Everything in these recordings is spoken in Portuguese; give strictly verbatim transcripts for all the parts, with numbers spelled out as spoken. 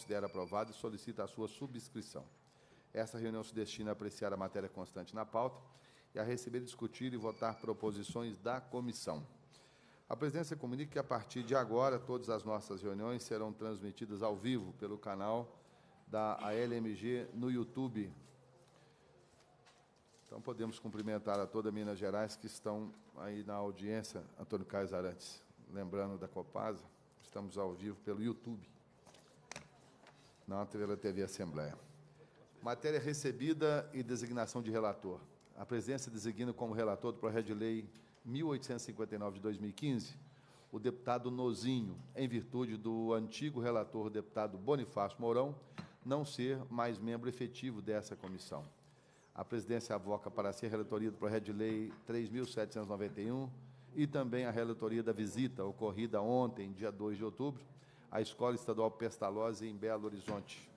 considera aprovado e solicita a sua subscrição. Essa reunião se destina a apreciar a matéria constante na pauta e a receber, discutir e votar proposições da comissão. A presidência comunica que, a partir de agora, todas as nossas reuniões serão transmitidas ao vivo pelo canal da A L M G no YouTube. Então, podemos cumprimentar a toda Minas Gerais que estão aí na audiência. Antônio Carlos Arantes, lembrando da Copasa, estamos ao vivo pelo YouTube, não pela T V Assembleia. Matéria recebida e designação de relator. A presidência designa como relator do projeto de lei mil oitocentos e cinquenta e nove de dois mil e quinze o deputado Nozinho, em virtude do antigo relator, deputado Bonifácio Mourão, não ser mais membro efetivo dessa comissão. A presidência avoca para si a relatoria do projeto de lei três mil setecentos e noventa e um e também a relatoria da visita ocorrida ontem, dia dois de outubro, à Escola Estadual Pestalozzi, em Belo Horizonte.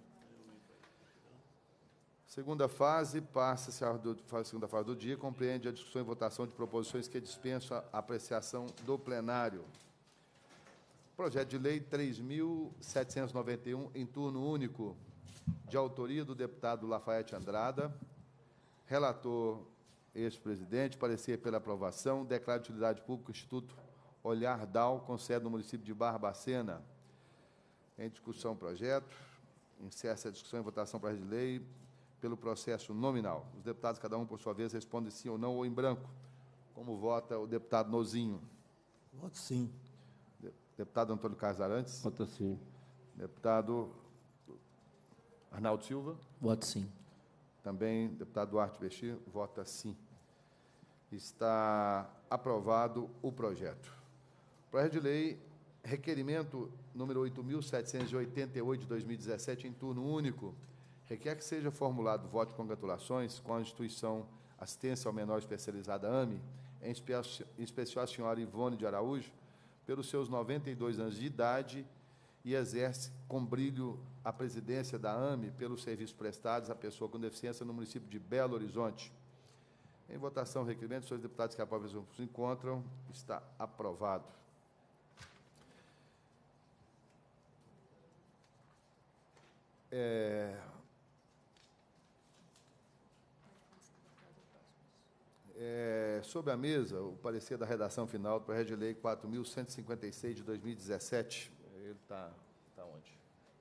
Segunda fase, passa-se a do- a segunda fase do dia, compreende a discussão e votação de proposições que dispensam a apreciação do plenário. Projeto de lei três mil setecentos e noventa e um, em turno único, de autoria do deputado Lafayette Andrada, relator ex-presidente, parecer pela aprovação, declara de utilidade pública o Instituto Olhar Dal, com sede no município de Barbacena. Em discussão, projeto. Encerra-se a discussão e votação para a de lei pelo processo nominal. Os deputados, cada um, por sua vez, respondem sim ou não ou em branco. Como vota o deputado Nozinho? Voto sim. De- Deputado Antônio Carlos Arantes? Voto sim. Deputado Arnaldo Silva? Voto sim. Também, deputado Duarte Bechir, vota sim. Está aprovado o projeto. Projeto de lei, requerimento número oito mil setecentos e oitenta e oito, de dois mil e dezessete, em turno único, requer que seja formulado voto de congratulações com a instituição Assistência ao Menor Especializada A M E, em espe- em especial a senhora Ivone de Araújo, pelos seus noventa e dois anos de idade, e exerce com brilho a presidência da A M E pelos serviços prestados à pessoa com deficiência no município de Belo Horizonte. Em votação, o requerimento, os senhores deputados que aprovam se encontram, está aprovado. É, é, sobre a mesa, o parecer da redação final do projeto de lei quatro mil cento e cinquenta e seis, de dois mil e dezessete. Ele está tá onde?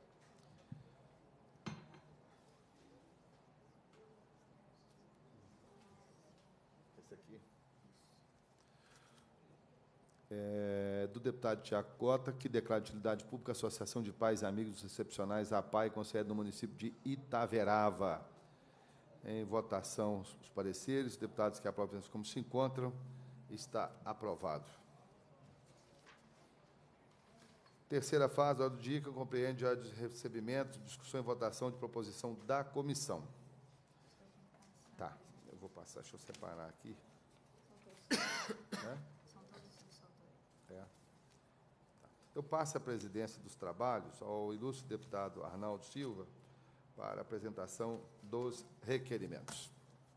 Esse aqui. É, do deputado Tiago Cota, que declara de utilidade pública a Associação de Pais e Amigos Excepcionais, a PAI, com sede no município de Itaverava. Em votação, os pareceres, os deputados que aprovam como se encontram, está aprovado. Terceira fase, ordem do dia, que compreende a de recebimento, discussão e votação de proposição da comissão. Tá, eu vou passar, deixa eu separar aqui. Né? É. Eu passo a presidência dos trabalhos ao ilustre deputado Arnaldo Silva para a apresentação dos requerimentos.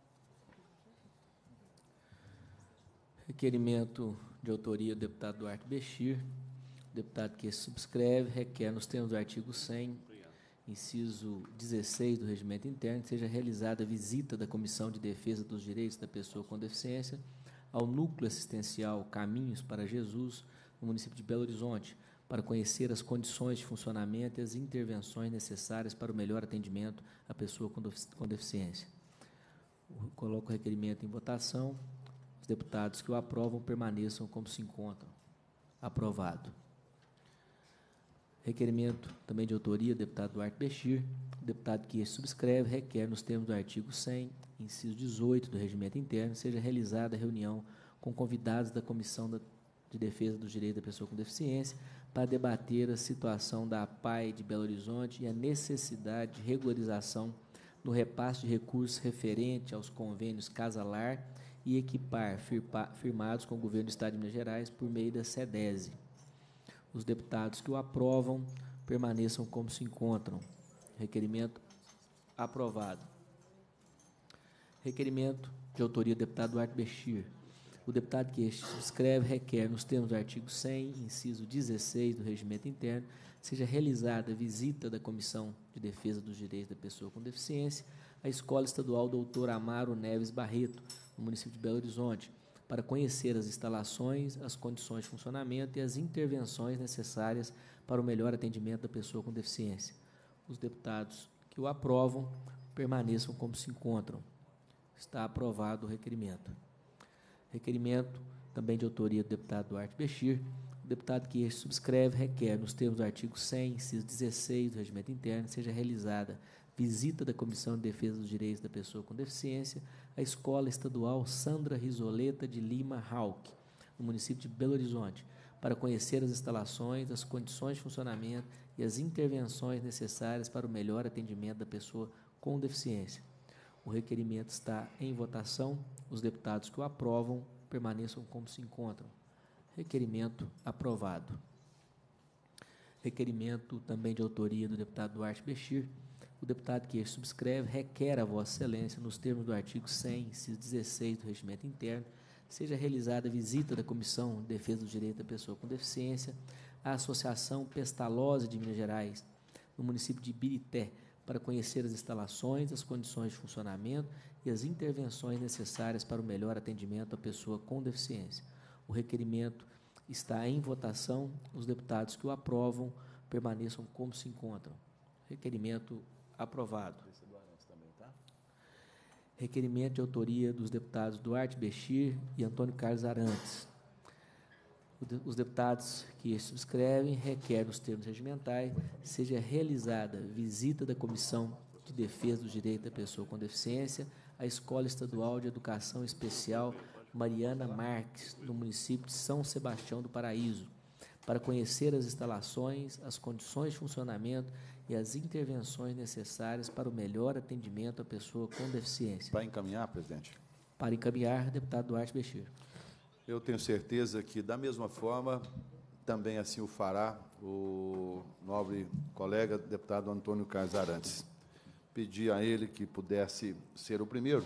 Requerimento de autoria do deputado Duarte Bechir. O deputado que subscreve requer, nos termos do artigo cem, inciso dezesseis do Regimento Interno, que seja realizada a visita da Comissão de Defesa dos Direitos da Pessoa com Deficiência ao Núcleo Assistencial Caminhos para Jesus, no município de Belo Horizonte, para conhecer as condições de funcionamento e as intervenções necessárias para o melhor atendimento à pessoa com defici- com deficiência. O- Coloco o requerimento em votação. Os deputados que o aprovam permaneçam como se encontram. Aprovado. Requerimento também de autoria do deputado Duarte Bechir. O deputado que subscreve requer, nos termos do artigo cem, inciso dezoito do Regimento Interno, seja realizada a reunião com convidados da Comissão da- de Defesa dos Direitos da Pessoa com Deficiência para debater a situação da PAI de Belo Horizonte e a necessidade de regularização no repasse de recursos referente aos convênios Casa-Lar e Equipar, firpa- firmados com o Governo do Estado de Minas Gerais por meio da SEDESE. Os deputados que o aprovam permaneçam como se encontram. Requerimento aprovado. Requerimento de autoria do deputado Duarte Bechir. O deputado que este subscreve requer, nos termos do artigo cem, inciso dezesseis do Regimento Interno, seja realizada visita da Comissão de Defesa dos Direitos da Pessoa com Deficiência à Escola Estadual doutor Amaro Neves Barreto, no município de Belo Horizonte, para conhecer as instalações, as condições de funcionamento e as intervenções necessárias para o melhor atendimento da pessoa com deficiência. Os deputados que o aprovam permaneçam como se encontram. Está aprovado o requerimento. Requerimento também de autoria do deputado Duarte Bechir. O deputado que este subscreve requer, nos termos do artigo cem, inciso dezesseis do Regimento Interno, seja realizada visita da Comissão de Defesa dos Direitos da Pessoa com Deficiência à Escola Estadual Sandra Risoleta de Lima Hauck, no município de Belo Horizonte, para conhecer as instalações, as condições de funcionamento e as intervenções necessárias para o melhor atendimento da pessoa com deficiência. O requerimento está em votação. Os deputados que o aprovam permaneçam como se encontram. Requerimento aprovado. Requerimento também de autoria do deputado Duarte Bechir. O deputado que este subscreve requer a Vossa Excelência, nos termos do artigo cem, inciso dezesseis do Regimento Interno, seja realizada a visita da Comissão de Defesa dos Direitos da Pessoa com Deficiência à Associação Pestalozzi de Minas Gerais, no município de Ibirité, para conhecer as instalações, as condições de funcionamento e as intervenções necessárias para o melhor atendimento à pessoa com deficiência. O requerimento está em votação. Os deputados que o aprovam permaneçam como se encontram. Requerimento aprovado. Requerimento de autoria dos deputados Duarte Bechir e Antônio Carlos Arantes. Os deputados que subscrevem requerem, nos termos regimentais, seja realizada visita da Comissão de Defesa dos Direitos da Pessoa com Deficiência à Escola Estadual de Educação Especial Mariana Marques, no município de São Sebastião do Paraíso, para conhecer as instalações, as condições de funcionamento e as intervenções necessárias para o melhor atendimento à pessoa com deficiência. Para encaminhar, presidente? Para encaminhar, deputado Duarte Bechir. Eu tenho certeza que, da mesma forma, também assim o fará o nobre colega deputado Antônio Carlos Arantes. Pedi a ele que pudesse ser o primeiro.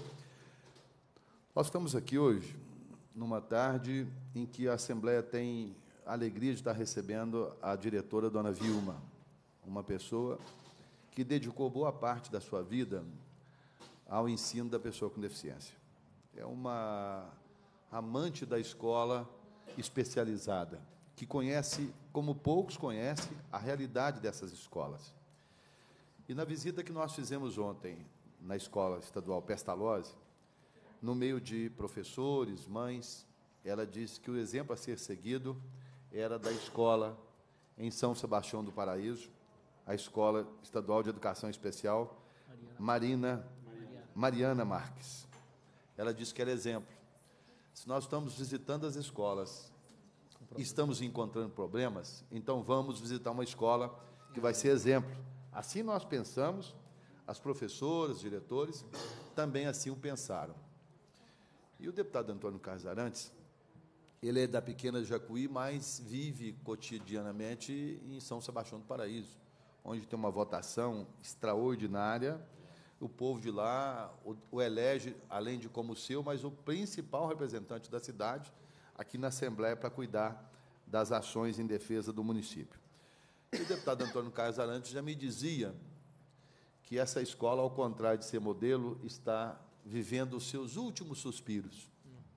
Nós estamos aqui hoje, numa tarde em que a Assembleia tem a alegria de estar recebendo a diretora, dona Vilma, uma pessoa que dedicou boa parte da sua vida ao ensino da pessoa com deficiência. É uma amante da escola especializada, que conhece, como poucos conhecem, a realidade dessas escolas. E na visita que nós fizemos ontem na Escola Estadual Pestalozzi, no meio de professores, mães, ela disse que o exemplo a ser seguido era da escola em São Sebastião do Paraíso, a Escola Estadual de Educação Especial Marina, Mariana Marques. Ela disse que era exemplo. Se nós estamos visitando as escolas e estamos encontrando problemas, então vamos visitar uma escola que vai ser exemplo. Assim nós pensamos, as professoras, diretores, também assim o pensaram. E o deputado Antônio Carlos Arantes, ele é da pequena Jacuí, mas vive cotidianamente em São Sebastião do Paraíso, onde tem uma votação extraordinária. O povo de lá o, o elege, além de como seu, mas o principal representante da cidade, aqui na Assembleia, para cuidar das ações em defesa do município. E o deputado Antônio Carlos Arantes já me dizia que essa escola, ao contrário de ser modelo, está vivendo os seus últimos suspiros,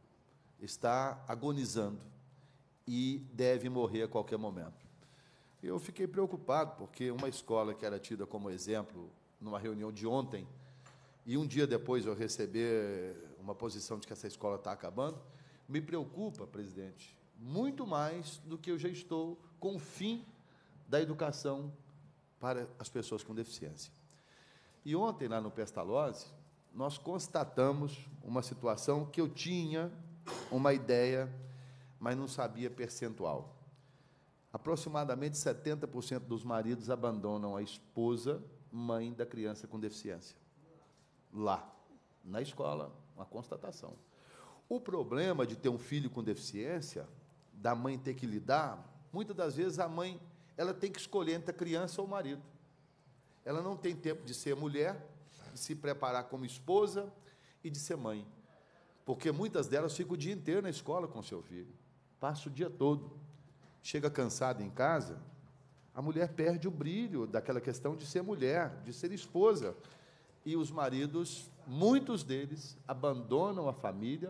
está agonizando e deve morrer a qualquer momento. Eu fiquei preocupado, porque uma escola que era tida como exemplo numa reunião de ontem, e um dia depois eu receber uma posição de que essa escola está acabando, me preocupa, presidente, muito mais do que eu já estou com o fim da educação para as pessoas com deficiência. E ontem, lá no Pestalozzi, nós constatamos uma situação que eu tinha uma ideia, mas não sabia percentual. Aproximadamente setenta por cento dos maridos abandonam a esposa, mãe da criança com deficiência. Lá, na escola, uma constatação. O problema de ter um filho com deficiência, da mãe ter que lidar, muitas das vezes a mãe ela tem que escolher entre a criança ou o marido. Ela não tem tempo de ser mulher, de se preparar como esposa e de ser mãe. Porque muitas delas ficam o dia inteiro na escola com o seu filho. Passa o dia todo. Chega cansado em casa, A mulher perde o brilho daquela questão de ser mulher, de ser esposa. E os maridos, muitos deles, abandonam a família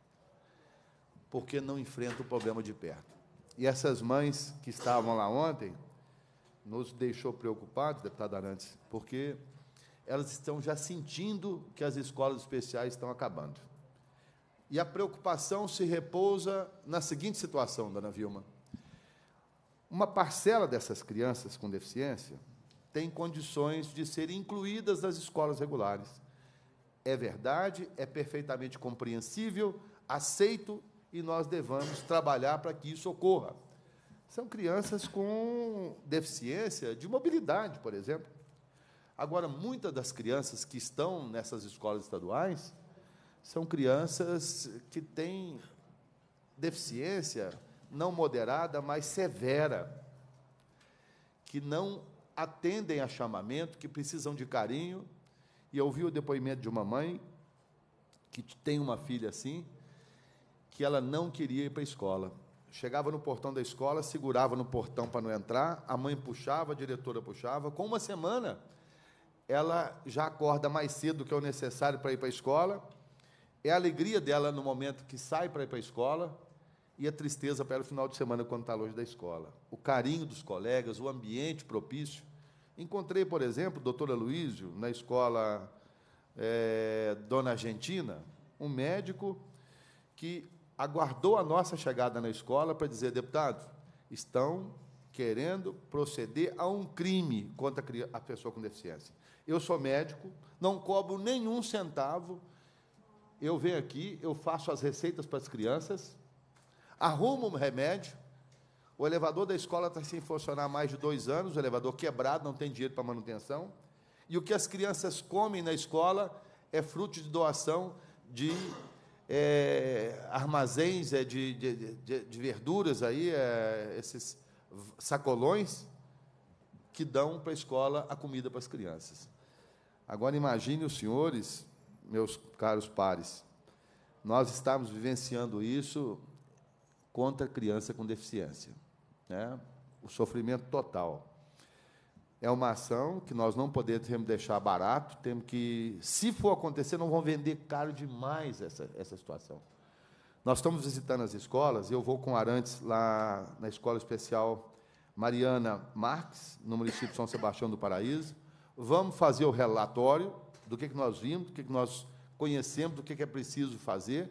porque não enfrentam o problema de perto. E essas mães que estavam lá ontem nos deixou preocupados, deputado Arantes, porque elas estão já sentindo que as escolas especiais estão acabando. E a preocupação se repousa na seguinte situação, dona Vilma. Uma parcela dessas crianças com deficiência tem condições de serem incluídas nas escolas regulares. É verdade, é perfeitamente compreensível, aceito, e nós devemos trabalhar para que isso ocorra. São crianças com deficiência de mobilidade, por exemplo. Agora, muitas das crianças que estão nessas escolas estaduais são crianças que têm deficiência não moderada, mas severa, que não atendem a chamamento, que precisam de carinho. E eu ouvi o depoimento de uma mãe que tem uma filha assim, que ela não queria ir para a escola. Chegava no portão da escola, segurava no portão para não entrar, a mãe puxava, a diretora puxava. Com uma semana, ela já acorda mais cedo do que é o necessário para ir para a escola. É a alegria dela no momento que sai para ir para a escola e a tristeza para ela no final de semana, quando está longe da escola. O carinho dos colegas, o ambiente propício. Encontrei, por exemplo, o doutor Aloísio, na escola é, Dona Argentina, um médico que aguardou a nossa chegada na escola para dizer: deputado, estão querendo proceder a um crime contra a pessoa com deficiência. Eu sou médico, não cobro nenhum centavo, eu venho aqui, eu faço as receitas para as crianças, arrumo um remédio, o elevador da escola está sem funcionar há mais de dois anos, o elevador quebrado, não tem dinheiro para manutenção, e o que as crianças comem na escola é fruto de doação de é, armazéns é, de, de, de, de verduras, aí, é, esses sacolões que dão para a escola a comida para as crianças. Agora, imagine os senhores, meus caros pares, nós estamos vivenciando isso contra a criança com deficiência, né? O sofrimento total. É uma ação que nós não podemos deixar barato, temos que, se for acontecer, não vão vender caro demais essa, essa situação. Nós estamos visitando as escolas, eu vou com o Arantes lá na Escola Especial Mariana Marques, no município de São Sebastião do Paraíso. Vamos fazer o relatório do que, que nós vimos, do que, que nós conhecemos, do que, que é preciso fazer,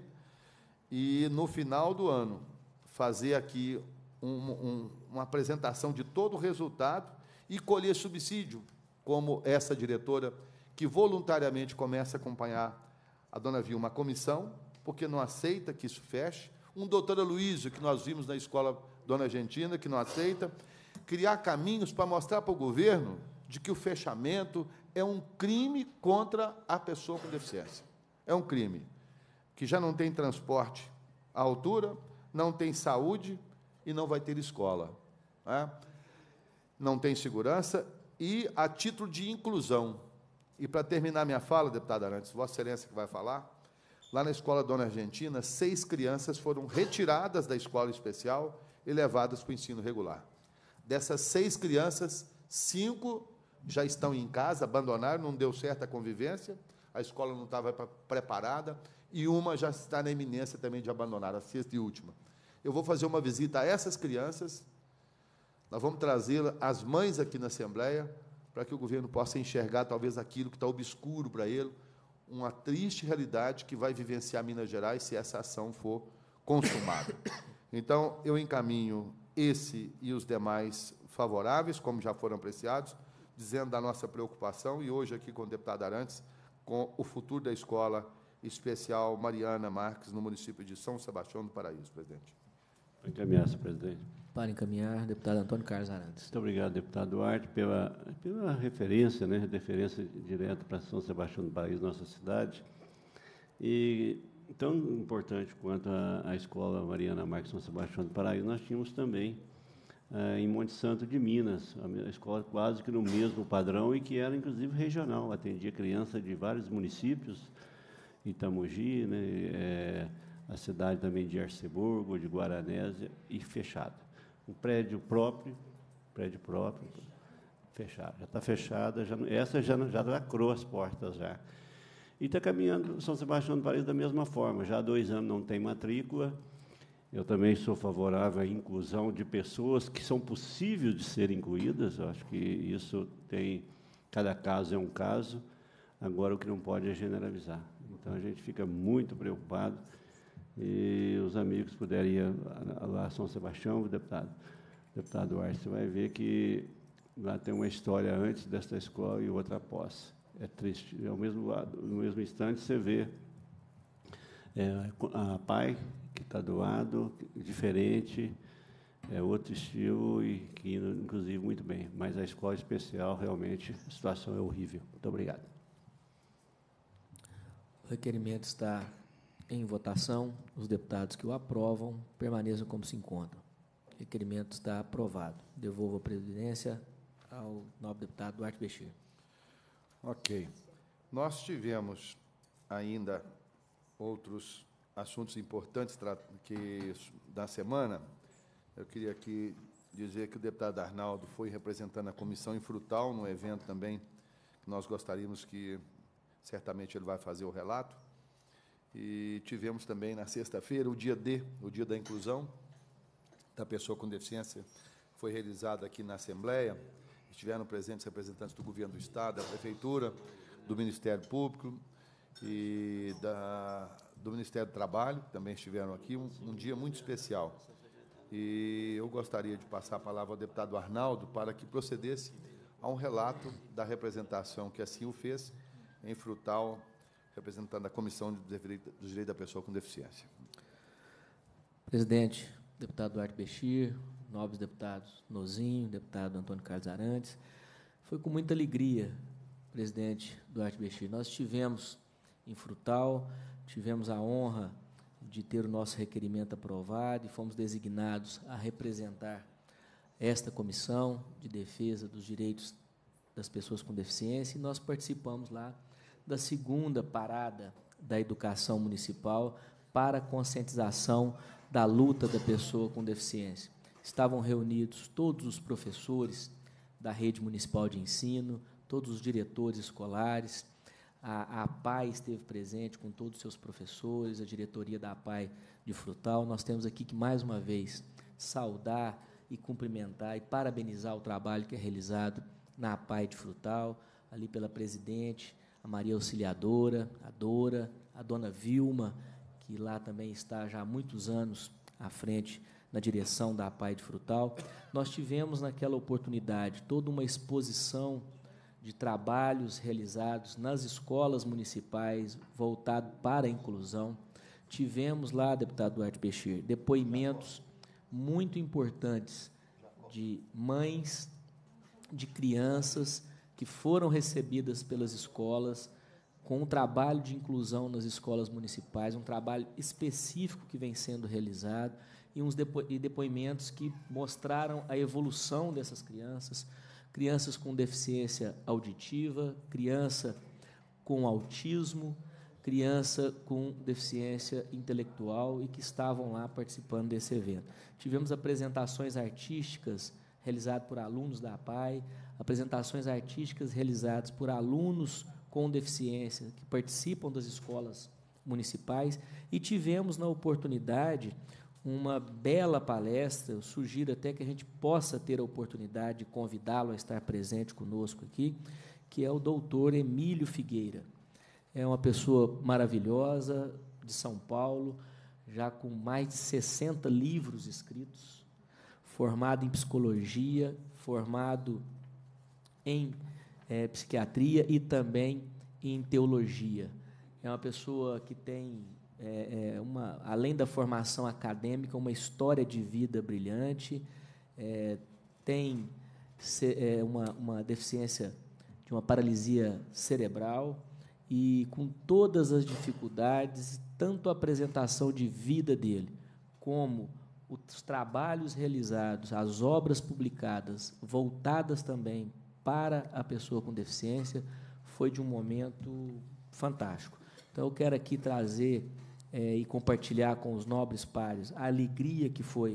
e, no final do ano, fazer aqui um, um, uma apresentação de todo o resultado e colher subsídio, como essa diretora, que voluntariamente começa a acompanhar a dona Vilma, a comissão, porque não aceita que isso feche, um doutor Aloísio, que nós vimos na escola Dona Argentina, que não aceita, criar caminhos para mostrar para o governo de que o fechamento é um crime contra a pessoa com deficiência. É um crime que já não tem transporte à altura, não tem saúde e não vai ter escola, né? Não tem segurança e a título de inclusão. E, para terminar minha fala, deputada Arantes, Vossa Excelência que vai falar, lá na escola Dona Argentina, seis crianças foram retiradas da escola especial e levadas para o ensino regular. Dessas seis crianças, cinco já estão em casa, abandonaram, não deu certo a convivência, a escola não estava preparada, e uma já está na iminência também de abandonar, a sexta e última. Eu vou fazer uma visita a essas crianças, nós vamos trazer as mães aqui na Assembleia, para que o governo possa enxergar, talvez, aquilo que está obscuro para ele, uma triste realidade que vai vivenciar Minas Gerais se essa ação for consumada. Então, eu encaminho esse e os demais favoráveis, como já foram apreciados, dizendo da nossa preocupação, e hoje aqui com o deputado Arantes, com o futuro da Escola Especial Mariana Marques, no município de São Sebastião do Paraíso, presidente. Para encaminhar, senhor presidente. Para encaminhar, deputado Antônio Carlos Arantes. Muito obrigado, deputado Duarte, pela, pela referência, né, referência direta para São Sebastião do Paraíso, nossa cidade. E tão importante quanto a, a Escola Mariana Marques São Sebastião do Paraíso, nós tínhamos também eh, em Monte Santo de Minas, a escola quase que no mesmo padrão e que era, inclusive, regional, atendia crianças de vários municípios, Itamogi, né, é, a cidade também de Arceburgo, de Guaranésia, e fechada. Um prédio próprio, prédio próprio, fechado. Já está fechada, já, essa já, já lacrou as portas já. E está caminhando São Sebastião do Paraíso da mesma forma. Já há dois anos não tem matrícula. Eu também sou favorável à inclusão de pessoas que são possíveis de serem incluídas. Eu acho que isso tem... Cada caso é um caso. Agora, o que não pode é generalizar. Então, a gente fica muito preocupado. E os amigos puderem ir lá a São Sebastião, o deputado, deputado Duarte, você vai ver que lá tem uma história antes desta escola e outra após. É triste. Ao mesmo lado, no mesmo instante, você vê é, a pai, que está do lado, diferente, é outro estilo e que, inclusive, muito bem. Mas a escola especial, realmente, a situação é horrível. Muito obrigado. O requerimento está em votação. Os deputados que o aprovam permaneçam como se encontram. O requerimento está aprovado. Devolvo a presidência ao nobre deputado Duarte Bechir. Ok. Nós tivemos ainda outros assuntos importantes que, da semana. Eu queria aqui dizer que o deputado Arnaldo foi representando a comissão em Frutal, num evento também que nós gostaríamos que, certamente, ele vai fazer o relato. E tivemos também, na sexta-feira, o dia D, o dia da inclusão da pessoa com deficiência, foi realizado aqui na Assembleia. Estiveram presentes representantes do Governo do Estado, da Prefeitura, do Ministério Público e da, do Ministério do Trabalho, que também estiveram aqui, um, um dia muito especial. E eu gostaria de passar a palavra ao deputado Arnaldo para que procedesse a um relato da representação que assim o fez em Frutal, representando a Comissão dos Direitos da Pessoa com Deficiência. Presidente, deputado Duarte Bechir, nobres deputados Nozinho, deputado Antônio Carlos Arantes, foi com muita alegria, presidente Duarte Bechir. Nós estivemos em Frutal, tivemos a honra de ter o nosso requerimento aprovado e fomos designados a representar esta comissão de defesa dos direitos das pessoas com deficiência, e nós participamos lá da segunda parada da educação municipal para a conscientização da luta da pessoa com deficiência. Estavam reunidos todos os professores da rede municipal de ensino, todos os diretores escolares, a, a APAI esteve presente com todos os seus professores, a diretoria da APAI de Frutal. Nós temos aqui que, mais uma vez, saudar e cumprimentar e parabenizar o trabalho que é realizado na APAI de Frutal, ali pela presidente, a Maria Auxiliadora, a Dora, a dona Vilma, que lá também está já há muitos anos à frente na direção da APAI de Frutal. Nós tivemos, naquela oportunidade, toda uma exposição de trabalhos realizados nas escolas municipais, voltado para a inclusão. Tivemos lá, deputado Duarte Bechir, depoimentos muito importantes de mães, de crianças que foram recebidas pelas escolas, com um trabalho de inclusão nas escolas municipais, um trabalho específico que vem sendo realizado, e uns depo e depoimentos que mostraram a evolução dessas crianças, crianças com deficiência auditiva, criança com autismo, criança com deficiência intelectual, e que estavam lá participando desse evento. Tivemos apresentações artísticas realizadas por alunos da APAI, apresentações artísticas realizadas por alunos com deficiência que participam das escolas municipais, e tivemos, na oportunidade, uma bela palestra. Eu sugiro até que a gente possa ter a oportunidade de convidá-lo a estar presente conosco aqui, que é o doutor Emílio Figueira. É uma pessoa maravilhosa, de São Paulo, já com mais de sessenta livros escritos, formado em psicologia, formado em é, psiquiatria e também em teologia. É uma pessoa que tem, é, é, uma, além da formação acadêmica, uma história de vida brilhante, é, tem ce, é, uma, uma deficiência de uma paralisia cerebral, e com todas as dificuldades, tanto a apresentação de vida dele, como os trabalhos realizados, as obras publicadas, voltadas também para a pessoa com deficiência, foi de um momento fantástico. Então, eu quero aqui trazer é, e compartilhar com os nobres pares a alegria que foi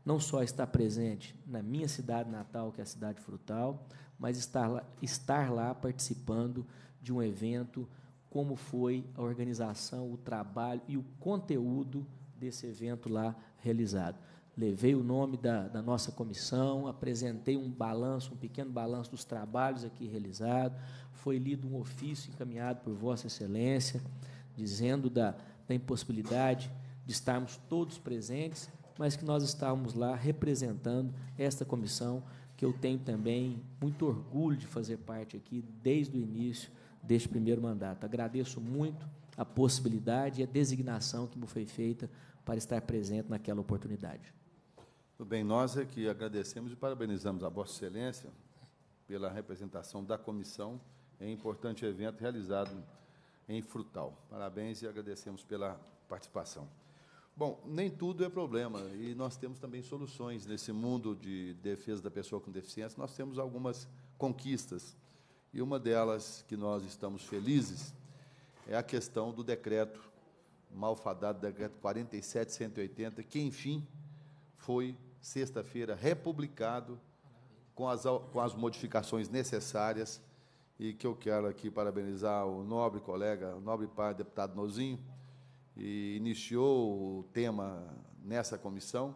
não só estar presente na minha cidade natal, que é a cidade Frutal, mas estar lá, estar lá participando de um evento, como foi a organização, o trabalho e o conteúdo desse evento lá realizado. Levei o nome da, da nossa comissão, apresentei um balanço, um pequeno balanço dos trabalhos aqui realizados, foi lido um ofício encaminhado por Vossa Excelência, dizendo da, da impossibilidade de estarmos todos presentes, mas que nós estávamos lá representando esta comissão, que eu tenho também muito orgulho de fazer parte aqui desde o início deste primeiro mandato. Agradeço muito a possibilidade e a designação que me foi feita para estar presente naquela oportunidade. Tudo bem, nós é que agradecemos e parabenizamos a Vossa Excelência pela representação da comissão em importante evento realizado em Frutal. Parabéns e agradecemos pela participação. Bom, nem tudo é problema, e nós temos também soluções nesse mundo de defesa da pessoa com deficiência. Nós temos algumas conquistas, e uma delas que nós estamos felizes é a questão do decreto malfadado, decreto quarenta e sete, cento e oitenta, que, enfim, foi, sexta-feira, republicado com as, com as modificações necessárias, e que eu quero aqui parabenizar o nobre colega, o nobre pai, deputado Nozinho, e iniciou o tema nessa comissão,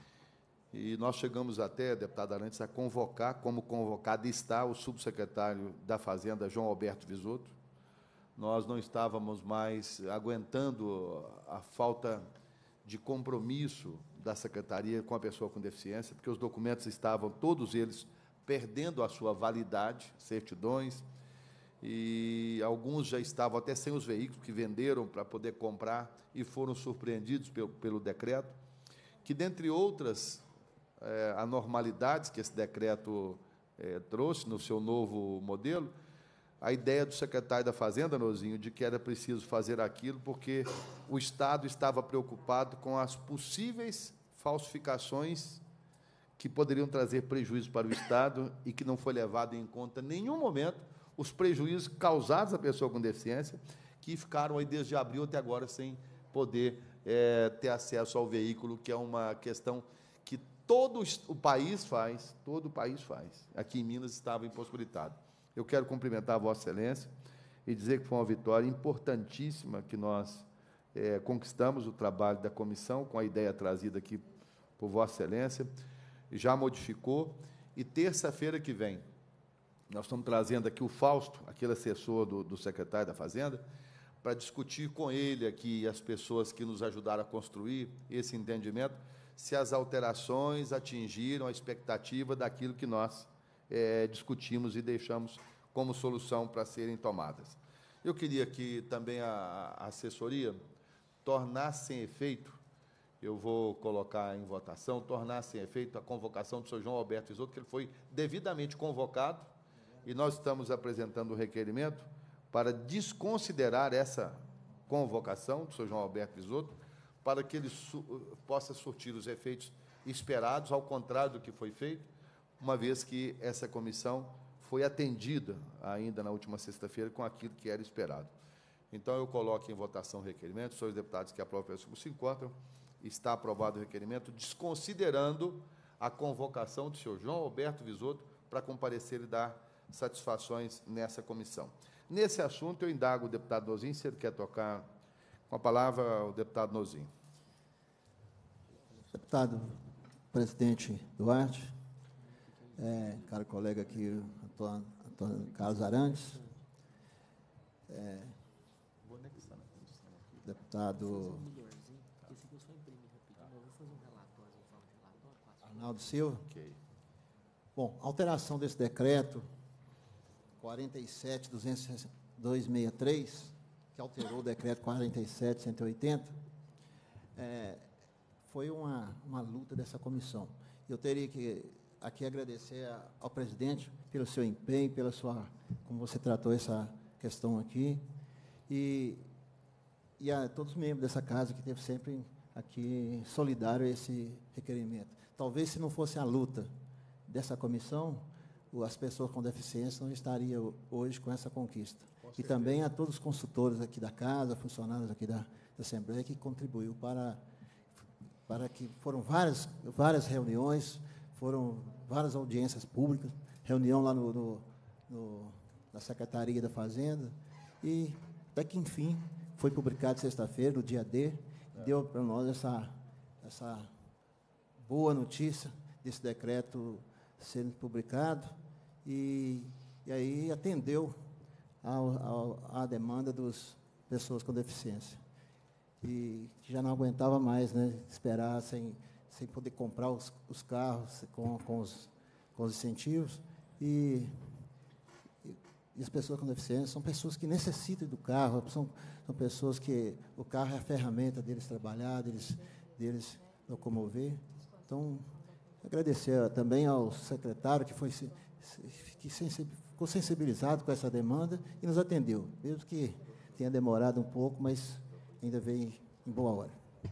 e nós chegamos até, deputado Arantes, a convocar, como convocado está o subsecretário da Fazenda, João Alberto Visoto. Nós não estávamos mais aguentando a falta de compromisso da Secretaria com a pessoa com deficiência, porque os documentos estavam, todos eles, perdendo a sua validade, certidões, e alguns já estavam até sem os veículos, que venderam para poder comprar e foram surpreendidos pelo, pelo decreto, que, dentre outras é, anormalidades que esse decreto é, trouxe no seu novo modelo, a ideia do secretário da Fazenda, Nozinho, de que era preciso fazer aquilo porque o Estado estava preocupado com as possíveis falsificações que poderiam trazer prejuízo para o Estado e que não foi levado em conta em nenhum momento os prejuízos causados à pessoa com deficiência, que ficaram aí desde abril até agora sem poder é, ter acesso ao veículo, que é uma questão que todo o país faz, todo o país faz. Aqui em Minas estava impossibilitado. Eu quero cumprimentar a Vossa Excelência e dizer que foi uma vitória importantíssima que nós é, conquistamos o trabalho da comissão, com a ideia trazida aqui por Vossa Excelência, já modificou, e terça-feira que vem, nós estamos trazendo aqui o Fausto, aquele assessor do, do secretário da Fazenda, para discutir com ele aqui, as pessoas que nos ajudaram a construir esse entendimento, se as alterações atingiram a expectativa daquilo que nós é, discutimos e deixamos como solução para serem tomadas. Eu queria que também a, a assessoria tornasse em efeito, eu vou colocar em votação, tornasse em efeito a convocação do senhor João Alberto Visoto, que ele foi devidamente convocado, e nós estamos apresentando o requerimento para desconsiderar essa convocação do senhor João Alberto Visoto, para que ele su possa surtir os efeitos esperados, ao contrário do que foi feito, uma vez que essa comissão foi atendida ainda na última sexta-feira com aquilo que era esperado. Então, eu coloco em votação o requerimento. Os senhores deputados que aprovam o artigo se encontram. Está aprovado o requerimento, desconsiderando a convocação do senhor João Alberto Visoto para comparecer e dar satisfações nessa comissão. Nesse assunto, eu indago o deputado Nozinho, se ele quer tocar com a palavra o deputado Nozinho. Deputado presidente Duarte, é, caro colega aqui, Antônio, Antônio Carlos Arantes, é, deputado Arnaldo Silva. Okay. Bom, alteração desse decreto quarenta e sete, duzentos e sessenta e dois, sessenta e três, que alterou o decreto quarenta e sete, cento e oitenta, é, foi uma, uma luta dessa comissão. Eu teria que aqui agradecer a, ao presidente pelo seu empenho, pela sua, como você tratou essa questão aqui, e, e a todos os membros dessa casa que teve sempre aqui solidário a esse requerimento. Talvez, se não fosse a luta dessa comissão, as pessoas com deficiência não estariam hoje com essa conquista. Com e também a todos os consultores aqui da casa, funcionários aqui da, da Assembleia, que contribuiu para para que foram várias, várias reuniões, foram várias audiências públicas, reunião lá no, no, no, na Secretaria da Fazenda, e até que, enfim, foi publicado sexta-feira, no dia D, deu para nós essa, essa boa notícia desse decreto sendo publicado, e, e aí atendeu ao, ao, à demanda das pessoas com deficiência. E já não aguentava mais, né, esperar sem, sem poder comprar os, os carros com, com, os, com os incentivos. E, e, e as pessoas com deficiência são pessoas que necessitam do carro, são, são pessoas que o carro é a ferramenta deles trabalhar, deles, deles locomover. Então, agradecer também ao secretário que, foi, que ficou sensibilizado com essa demanda e nos atendeu, mesmo que tenha demorado um pouco, mas ainda veio em boa hora.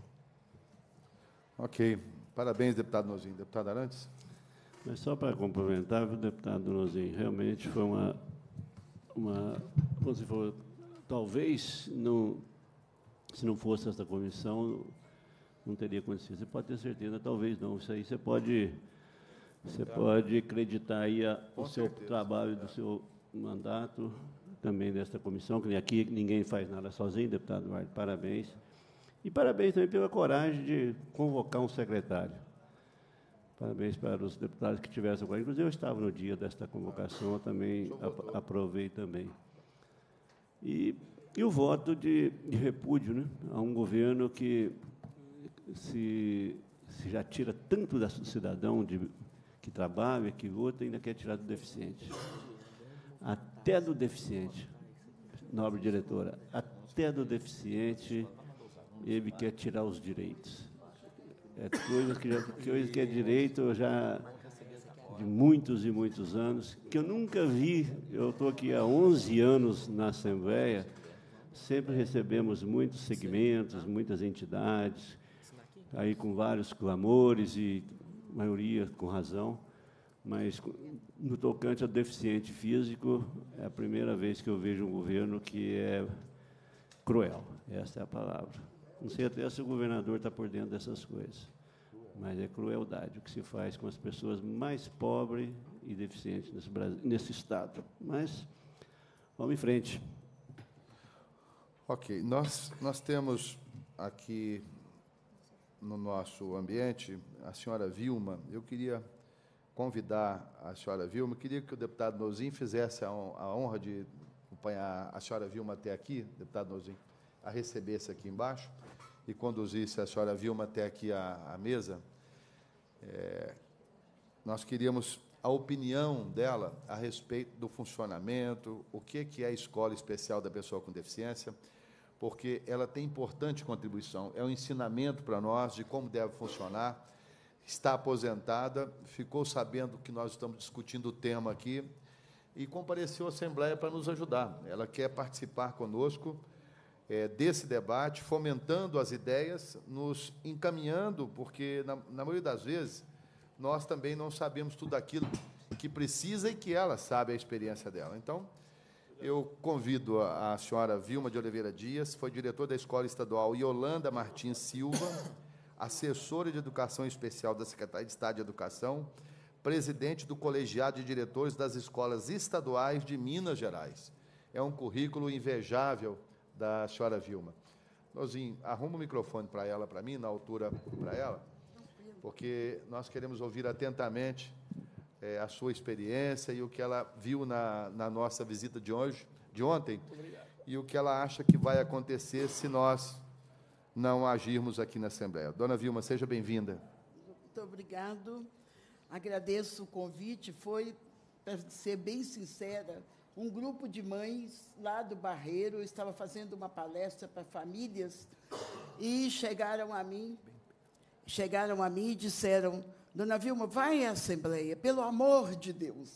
Ok. Parabéns, deputado Nozinho. Deputado Arantes? Mas só para complementar, o deputado Nozinho, realmente foi uma, uma como se for, talvez, não, se não fosse essa comissão, não teria acontecido. Você pode ter certeza, talvez não. Isso aí você pode, você pode acreditar aí a, o certo trabalho do seu mandato, também desta comissão, que aqui ninguém faz nada sozinho, deputado Eduardo, parabéns. E parabéns também pela coragem de convocar um secretário. Parabéns para os deputados que tiveram essa coragem. Inclusive, eu estava no dia desta convocação, eu também ap aprovei também. E, e o voto de, de repúdio, né, a um governo que se, se já tira tanto do cidadão de, que trabalha, que luta, ainda quer tirar do deficiente. Até do deficiente, nobre diretora, até do deficiente, ele quer tirar os direitos. É coisa que, já, coisa que é direito já de muitos e muitos anos, que eu nunca vi. Eu estou aqui há onze anos na Assembleia, sempre recebemos muitos segmentos, muitas entidades, aí com vários clamores, e a maioria com razão, mas no tocante ao deficiente físico, é a primeira vez que eu vejo um governo que é cruel, essa é a palavra. Não sei até se o governador está por dentro dessas coisas, mas é crueldade o que se faz com as pessoas mais pobres e deficientes nesse, Brasil, nesse Estado. Mas vamos em frente. Ok. Nós, nós temos aqui no nosso ambiente a senhora Vilma. Eu queria convidar a senhora Vilma, queria que o deputado Nozinho fizesse a honra de acompanhar a senhora Vilma até aqui, deputado Nozinho, a recebesse aqui embaixo e conduzisse a senhora Vilma até aqui à, à mesa. É, nós queríamos a opinião dela a respeito do funcionamento, o que, que é a Escola Especial da Pessoa com Deficiência, porque ela tem importante contribuição, é um ensinamento para nós de como deve funcionar. Está aposentada, ficou sabendo que nós estamos discutindo o tema aqui e compareceu à Assembleia para nos ajudar. Ela quer participar conosco é, desse debate, fomentando as ideias, nos encaminhando, porque, na, na maioria das vezes, nós também não sabemos tudo aquilo que precisa e que ela sabe a experiência dela. Então, eu convido a, a senhora Vilma de Oliveira Dias, foi diretora da Escola Estadual Yolanda Martins Silva, assessora de Educação Especial da Secretaria de Estado de Educação, presidente do Colegiado de Diretores das Escolas Estaduais de Minas Gerais. É um currículo invejável da senhora Vilma. Nozinho, arruma o microfone para ela, para mim, na altura para ela, porque nós queremos ouvir atentamente é, a sua experiência e o que ela viu na, na nossa visita de hoje, de ontem, e o que ela acha que vai acontecer se nós não agirmos aqui na Assembleia. Dona Vilma, seja bem-vinda. Muito obrigado. Agradeço o convite. Foi, para ser bem sincera, um grupo de mães lá do Barreiro estava fazendo uma palestra para famílias e chegaram a mim, chegaram a mim e disseram: Dona Vilma, vai à Assembleia, pelo amor de Deus.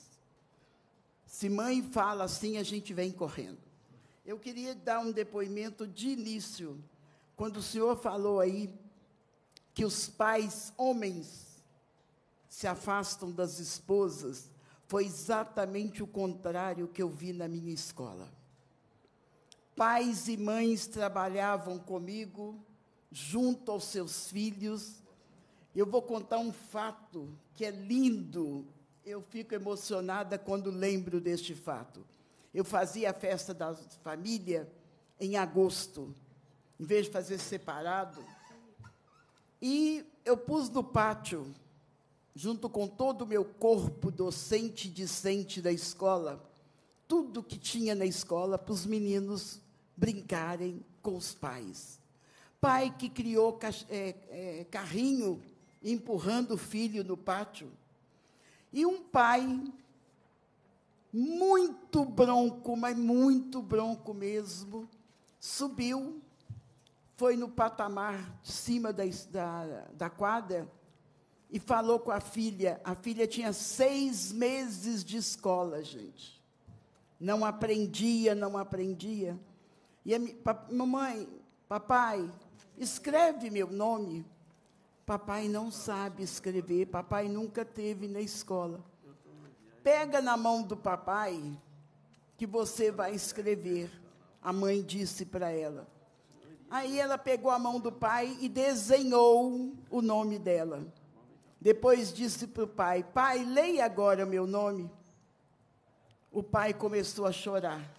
Se mãe fala assim, a gente vem correndo. Eu queria dar um depoimento de início. Quando o senhor falou aí que os pais, homens, se afastam das esposas, foi exatamente o contrário que eu vi na minha escola. Pais e mães trabalhavam comigo, junto aos seus filhos, Eu vou contar um fato que é lindo. Eu fico emocionada quando lembro deste fato. Eu fazia a festa da família em agosto, em vez de fazer separado. E eu pus no pátio, junto com todo o meu corpo docente e discente da escola, tudo que tinha na escola para os meninos brincarem com os pais. Pai que criou é, é, carrinho empurrando o filho no pátio. E um pai muito bronco, mas muito bronco mesmo, subiu, foi no patamar de cima da, da, da quadra e falou com a filha. A filha tinha seis meses de escola, gente. Não aprendia, não aprendia. E a mamãe, papai, escreve meu nome. Papai não sabe escrever, papai nunca teve na escola. Pega na mão do papai que você vai escrever, a mãe disse para ela. Aí ela pegou a mão do pai e desenhou o nome dela. Depois disse para o pai, pai, leia agora meu nome. O pai começou a chorar.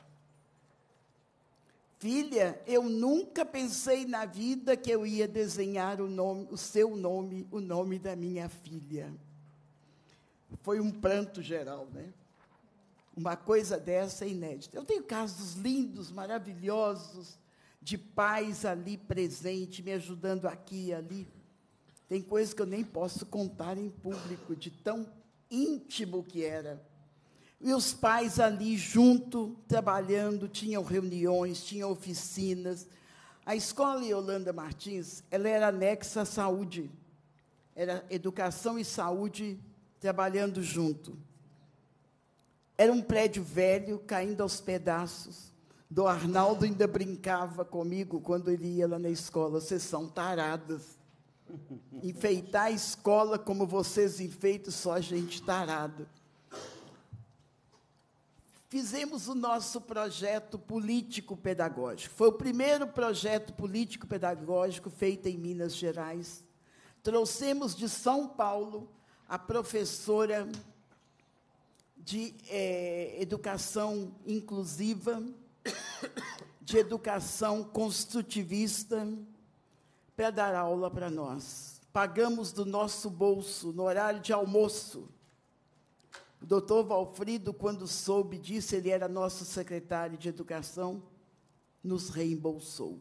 Filha, eu nunca pensei na vida que eu ia desenhar o nome, o seu nome, o nome da minha filha. Foi um pranto geral, né? Uma coisa dessa é inédita. Eu tenho casos lindos, maravilhosos, de pais ali presentes, me ajudando aqui e ali. Tem coisas que eu nem posso contar em público, de tão íntimo que era. E os pais ali junto, trabalhando, tinham reuniões, tinham oficinas. A escola Yolanda Martins, ela era anexa à saúde. Era educação e saúde trabalhando junto. Era um prédio velho, caindo aos pedaços. Do Arnaldo ainda brincava comigo quando ele ia lá na escola. Vocês são taradas. Enfeitar a escola como vocês enfeitam, só gente tarada. Fizemos o nosso projeto político-pedagógico. Foi o primeiro projeto político-pedagógico feito em Minas Gerais. Trouxemos de São Paulo a professora de é, educação inclusiva, de educação construtivista, para dar aula para nós. Pagamos do nosso bolso, no horário de almoço. O doutor Valfrido, quando soube disso, ele era nosso secretário de Educação, nos reembolsou.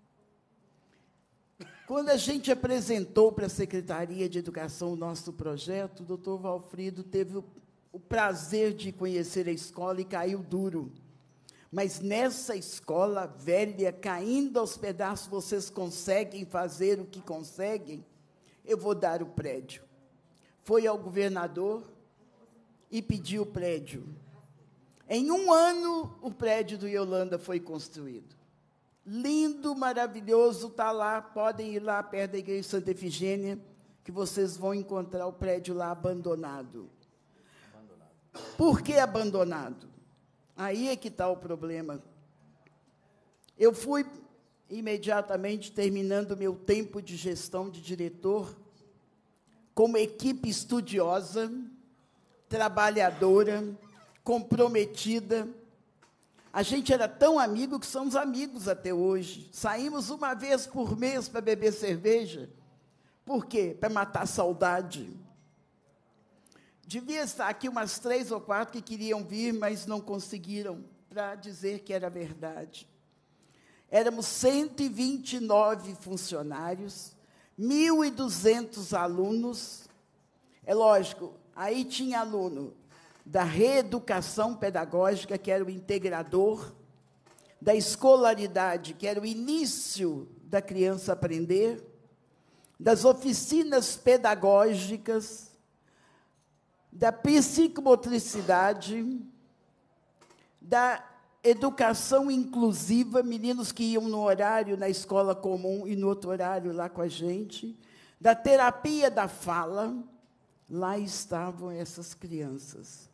Quando a gente apresentou para a Secretaria de Educação o nosso projeto, o doutor Valfrido teve o, o prazer de conhecer a escola e caiu duro. Mas nessa escola velha, caindo aos pedaços, vocês conseguem fazer o que conseguem? Eu vou dar o prédio. Foi ao governador e pediu o prédio. Em um ano, o prédio do Yolanda foi construído. Lindo, maravilhoso, está lá, podem ir lá perto da igreja de Santa Efigênia, que vocês vão encontrar o prédio lá abandonado. Abandonado. Por que abandonado? Aí é que está o problema. Eu fui, imediatamente, terminando o meu tempo de gestão de diretor, com uma equipe estudiosa, trabalhadora, comprometida. A gente era tão amigo que somos amigos até hoje. Saímos uma vez por mês para beber cerveja. Por quê? Para matar a saudade. Devia estar aqui umas três ou quatro que queriam vir, mas não conseguiram, para dizer que era verdade. Éramos cento e vinte e nove funcionários, mil e duzentos alunos. É lógico, aí tinha aluno da reeducação pedagógica, que era o integrador, da escolaridade, que era o início da criança aprender, das oficinas pedagógicas, da psicomotricidade, da educação inclusiva, meninos que iam no horário na escola comum e no outro horário lá com a gente, da terapia da fala. Lá estavam essas crianças.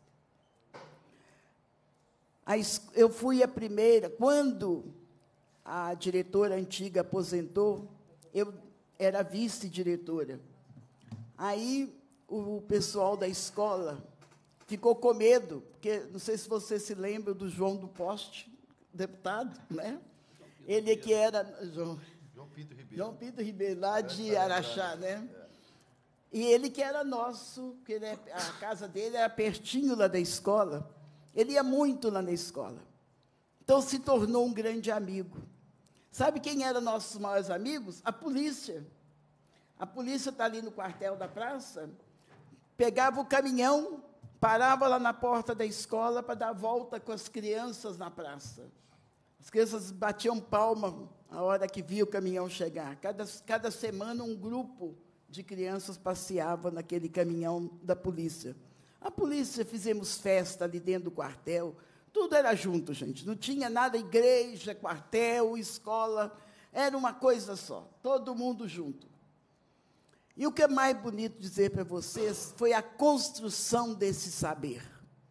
Eu fui a primeira, quando a diretora antiga aposentou, eu era vice-diretora. Aí, o pessoal da escola ficou com medo, porque, não sei se você se lembra do João do Poste, deputado, né? Ele que era... João, João Pinto Ribeiro. João Pinto Ribeiro, lá de Araxá, né? E ele que era nosso, porque ele, a casa dele era pertinho lá da escola, ele ia muito lá na escola. Então, se tornou um grande amigo. Sabe quem eram nossos maiores amigos? A polícia. A polícia está ali no quartel da praça, pegava o caminhão, parava lá na porta da escola para dar volta com as crianças na praça. As crianças batiam palma a hora que via o caminhão chegar. Cada, cada semana, um grupo de crianças passeava naquele caminhão da polícia. A polícia, fizemos festa ali dentro do quartel, tudo era junto, gente, não tinha nada, igreja, quartel, escola, era uma coisa só, todo mundo junto. E o que é mais bonito dizer para vocês foi a construção desse saber.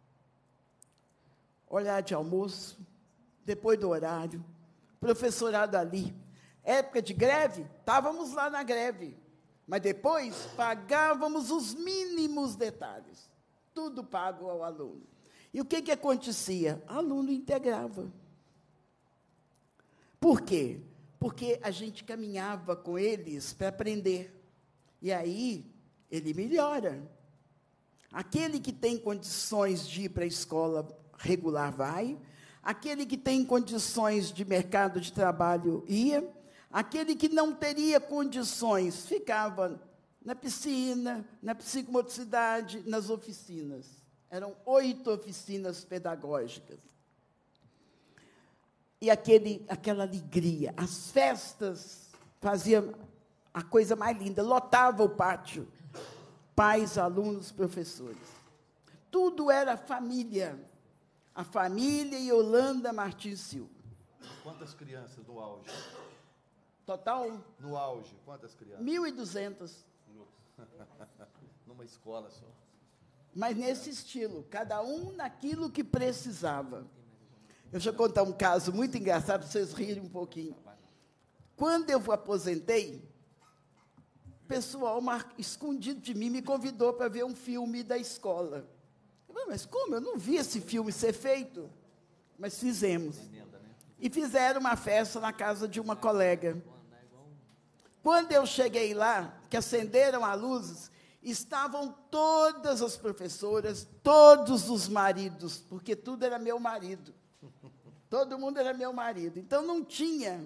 Horário de almoço, depois do horário, professorado ali, época de greve, estávamos lá na greve, mas depois pagávamos os mínimos detalhes, tudo pago ao aluno. E o que, que acontecia? O aluno integrava. Por quê? Porque a gente caminhava com eles para aprender. E aí, ele melhora. Aquele que tem condições de ir para a escola regular vai, aquele que tem condições de mercado de trabalho ia, aquele que não teria condições ficava na piscina, na psicomotricidade, nas oficinas. Eram oito oficinas pedagógicas. E aquele, aquela alegria, as festas faziam a coisa mais linda, lotava o pátio, pais, alunos, professores. Tudo era família, a família Yolanda Martins Silva. Quantas crianças no auge? Total? No auge, quantas crianças? mil e duzentas. Numa escola só. Mas nesse estilo, cada um naquilo que precisava. Eu vou contar um caso muito engraçado, para vocês rirem um pouquinho. Quando eu aposentei, o pessoal, escondido de mim, me convidou para ver um filme da escola. Eu falei, mas como? Eu não vi esse filme ser feito. Mas fizemos. E fizeram uma festa na casa de uma colega. Quando eu cheguei lá, que acenderam as luzes, estavam todas as professoras, todos os maridos, porque tudo era meu marido. Todo mundo era meu marido. Então, não tinha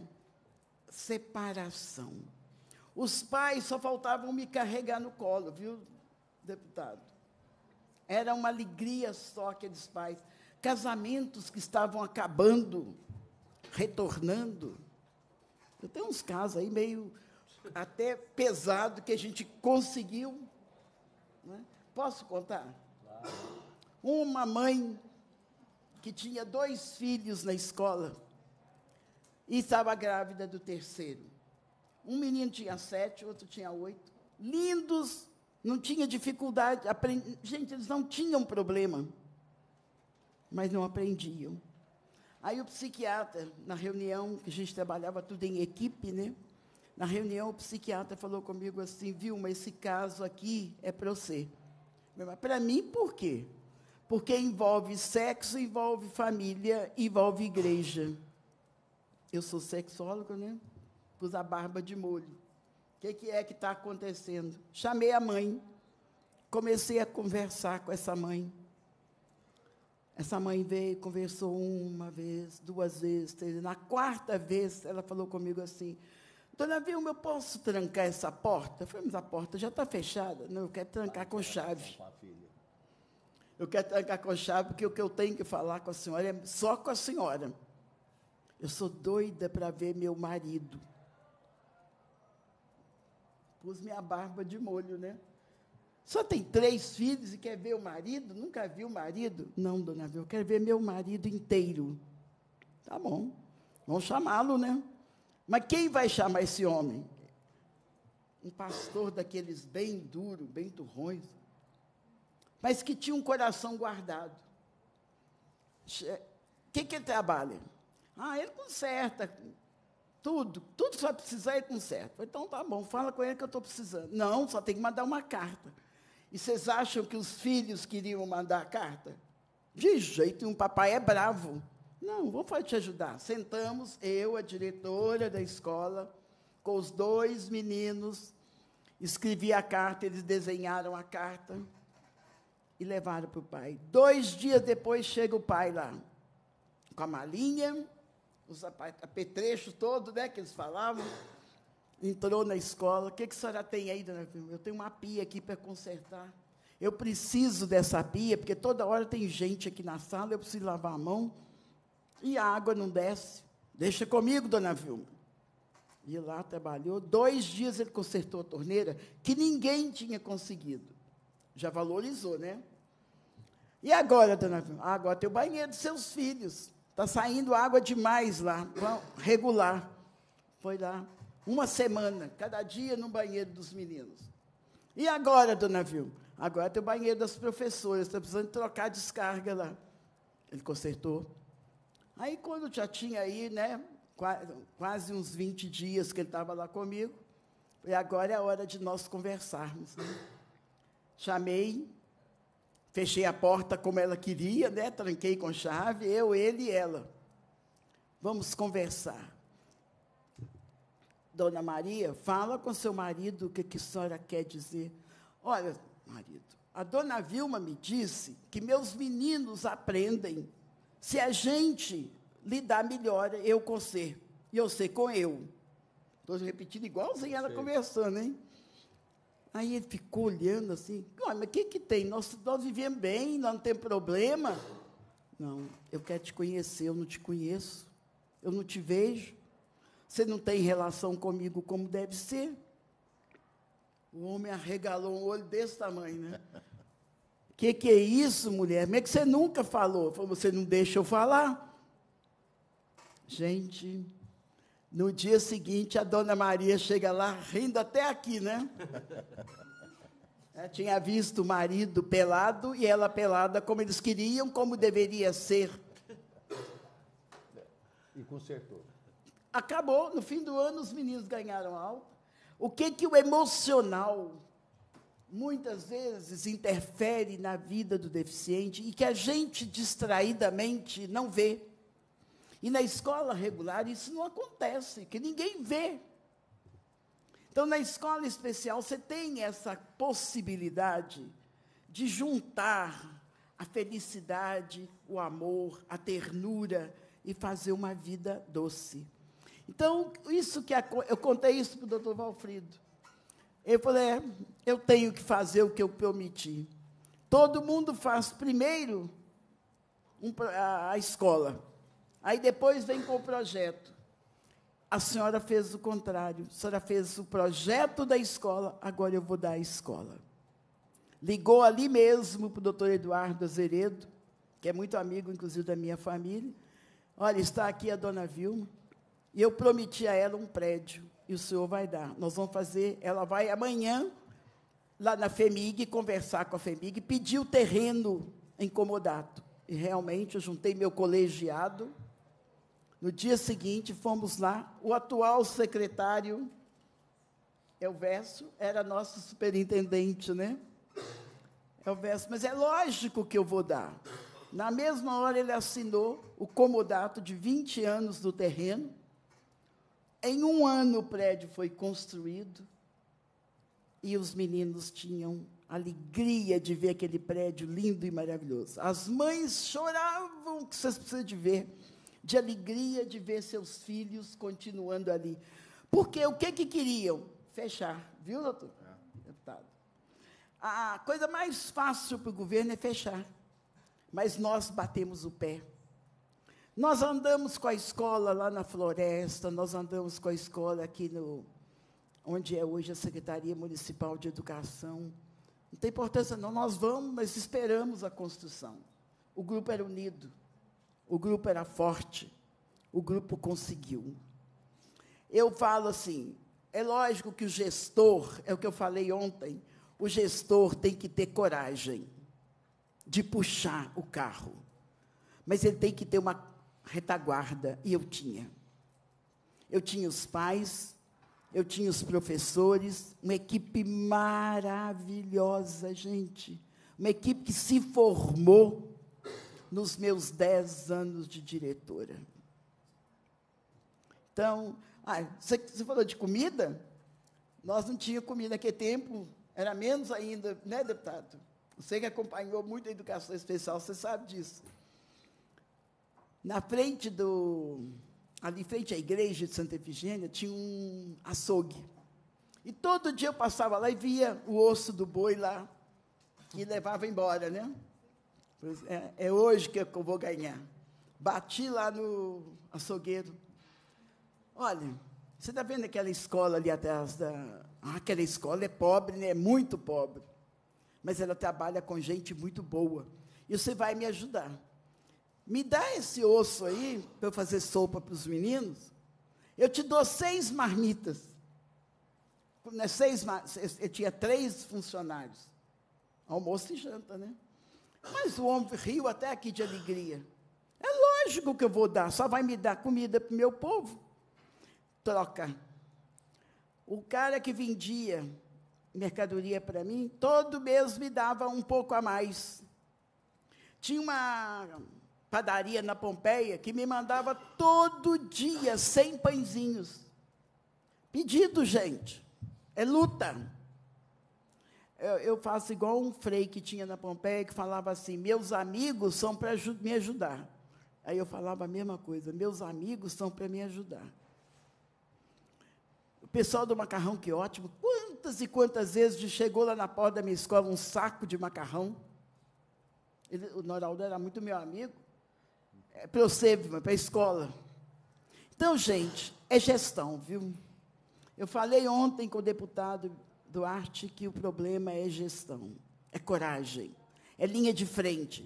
separação. Os pais só faltavam me carregar no colo, viu, deputado? Era uma alegria só aqueles pais. Casamentos que estavam acabando, retornando. Eu tenho uns casos aí meio até pesado que a gente conseguiu. Né? Posso contar? Claro. Uma mãe que tinha dois filhos na escola e estava grávida do terceiro. Um menino tinha sete, outro tinha oito. Lindos, não tinha dificuldade. Aprendi... Gente, eles não tinham problema, mas não aprendiam. Aí o psiquiatra, na reunião, que a gente trabalhava tudo em equipe, né? Na reunião, o psiquiatra falou comigo assim, Vilma, esse caso aqui é para você. Mas para mim, por quê? Porque envolve sexo, envolve família, envolve igreja. Eu sou sexóloga, né? Pus a barba de molho. O que, que é que está acontecendo? Chamei a mãe, comecei a conversar com essa mãe. Essa mãe veio, conversou uma vez, duas vezes, três. Na quarta vez, ela falou comigo assim, dona Vilma, eu posso trancar essa porta? Eu falei, mas a porta já está fechada. Não, eu quero trancar com chave. Eu quero trancar com chave, porque o que eu tenho que falar com a senhora é só com a senhora. Eu sou doida para ver meu marido. Pus minha barba de molho, né? Só tem três filhos e quer ver o marido? Nunca viu o marido? Não, dona Vilma, eu quero ver meu marido inteiro. Tá bom, vamos chamá-lo, né? Mas quem vai chamar esse homem? Um pastor daqueles bem duro, bem turrões, mas que tinha um coração guardado. O que, que ele trabalha? Ah, ele conserta tudo, tudo que você vai precisar, ele conserta. Falei, então, tá bom, fala com ele que eu estou precisando. Não, só tem que mandar uma carta. E vocês acham que os filhos queriam mandar a carta? De jeito nenhum, papai é bravo. Não, vou te ajudar. Sentamos, eu, a diretora da escola, com os dois meninos, escrevi a carta, eles desenharam a carta e levaram para o pai. Dois dias depois, chega o pai lá, com a malinha, os apetrechos todos, né, que eles falavam, entrou na escola. O que, que a senhora tem aí, dona Vilma? Eu tenho uma pia aqui para consertar. Eu preciso dessa pia, porque toda hora tem gente aqui na sala, eu preciso lavar a mão, e a água não desce. Deixa comigo, dona Vilma. E lá trabalhou. Dois dias ele consertou a torneira, que ninguém tinha conseguido. Já valorizou, né? E agora, dona Vilma? Ah, agora tem o banheiro dos seus filhos. Está saindo água demais lá, regular. Foi lá, uma semana, cada dia no banheiro dos meninos. E agora, dona Vilma? Agora tem o banheiro das professoras, está precisando trocar a descarga lá. Ele consertou. Aí, quando já tinha aí, né, quase uns vinte dias que ele estava lá comigo, e agora é a hora de nós conversarmos. Né? Chamei, fechei a porta como ela queria, né? Tranquei com chave, eu, ele e ela. Vamos conversar. Dona Maria, fala com seu marido o que, que a senhora quer dizer. Olha, marido, a dona Vilma me disse que meus meninos aprendem. Se a gente lidar melhor, eu com você, e eu sei com eu. Estou repetindo igualzinho ela conversando, hein? Aí ele ficou olhando assim, mas o que, que tem? Nós, nós vivemos bem, nós não temos problema. Não, eu quero te conhecer, eu não te conheço, eu não te vejo, você não tem relação comigo como deve ser. O homem arregalou um olho desse tamanho, né? O que, que é isso, mulher? Como é que você nunca falou? Falou, você não deixa eu falar? Gente, no dia seguinte, a dona Maria chega lá, rindo até aqui, né? Ela tinha visto o marido pelado e ela pelada como eles queriam, como deveria ser. E consertou. Acabou, no fim do ano, os meninos ganharam alta. O que, que o emocional, muitas vezes, interfere na vida do deficiente e que a gente, distraidamente, não vê. E na escola regular isso não acontece, que ninguém vê. Então, na escola especial, você tem essa possibilidade de juntar a felicidade, o amor, a ternura e fazer uma vida doce. Então, isso que a, eu contei isso para o doutor Valfrido. Eu falei, é, eu tenho que fazer o que eu prometi. Todo mundo faz primeiro um, a, a escola. Aí depois vem com o projeto. A senhora fez o contrário. A senhora fez o projeto da escola, agora eu vou dar a escola. Ligou ali mesmo para o doutor Eduardo Azeredo, que é muito amigo, inclusive, da minha família. Olha, está aqui a dona Vilma, e eu prometi a ela um prédio, e o senhor vai dar. Nós vamos fazer, ela vai amanhã, lá na FEMIG, conversar com a FEMIG, pedir o terreno em comodato. E, realmente, eu juntei meu colegiado. No dia seguinte, fomos lá, o atual secretário, Elvésio, era nosso superintendente, né? Elvésio, mas é lógico que eu vou dar. Na mesma hora, ele assinou o comodato de vinte anos do terreno. Em um ano, o prédio foi construído e os meninos tinham alegria de ver aquele prédio lindo e maravilhoso. As mães choravam, que vocês precisam de ver, de alegria de ver seus filhos continuando ali. Porque o que, que queriam? Fechar. Viu, doutor? É. Deputado. A coisa mais fácil para o governo é fechar. Mas nós batemos o pé. Nós andamos com a escola lá na floresta, nós andamos com a escola aqui no, onde é hoje a Secretaria Municipal de Educação. Não tem importância não, nós vamos, mas esperamos a construção. O grupo era unido. O grupo era forte, o grupo conseguiu. Eu falo assim, é lógico que o gestor, é o que eu falei ontem, o gestor tem que ter coragem de puxar o carro, mas ele tem que ter uma retaguarda, e eu tinha. Eu tinha os pais, eu tinha os professores, uma equipe maravilhosa, gente. Uma equipe que se formou nos meus dez anos de diretora. Então, ah, você, você falou de comida? Nós não tínhamos comida naquele tempo, era menos ainda, né, deputado? Você que acompanhou muito a educação especial, você sabe disso. Na frente do... ali em frente à igreja de Santa Efigênia, tinha um açougue. E todo dia eu passava lá e via o osso do boi lá, e levava embora, né? Pois é, é hoje que eu vou ganhar. Bati lá no açougueiro. Olha, você está vendo aquela escola ali atrás da... Ah, aquela escola é pobre, né? É muito pobre. Mas ela trabalha com gente muito boa. E você vai me ajudar. Me dá esse osso aí, para eu fazer sopa para os meninos. Eu te dou seis marmitas. Né, seis, eu tinha três funcionários. Almoço e janta, né? Mas o homem riu até aqui de alegria. É lógico que eu vou dar, só vai me dar comida para o meu povo. Troca. O cara que vendia mercadoria para mim, todo mês me dava um pouco a mais. Tinha uma padaria na Pompeia que me mandava todo dia cem pãezinhos. Pedido, gente. É luta. Eu, eu faço igual um frei que tinha na Pompeia, que falava assim, meus amigos são para me ajudar. Aí eu falava a mesma coisa, meus amigos são para me ajudar. O pessoal do macarrão, que ótimo, quantas e quantas vezes chegou lá na porta da minha escola um saco de macarrão. Ele, o Noraldo era muito meu amigo, é, para eu ser, para a escola. Então, gente, é gestão, viu? Eu falei ontem com o deputado Duarte que o problema é gestão, é coragem, é linha de frente.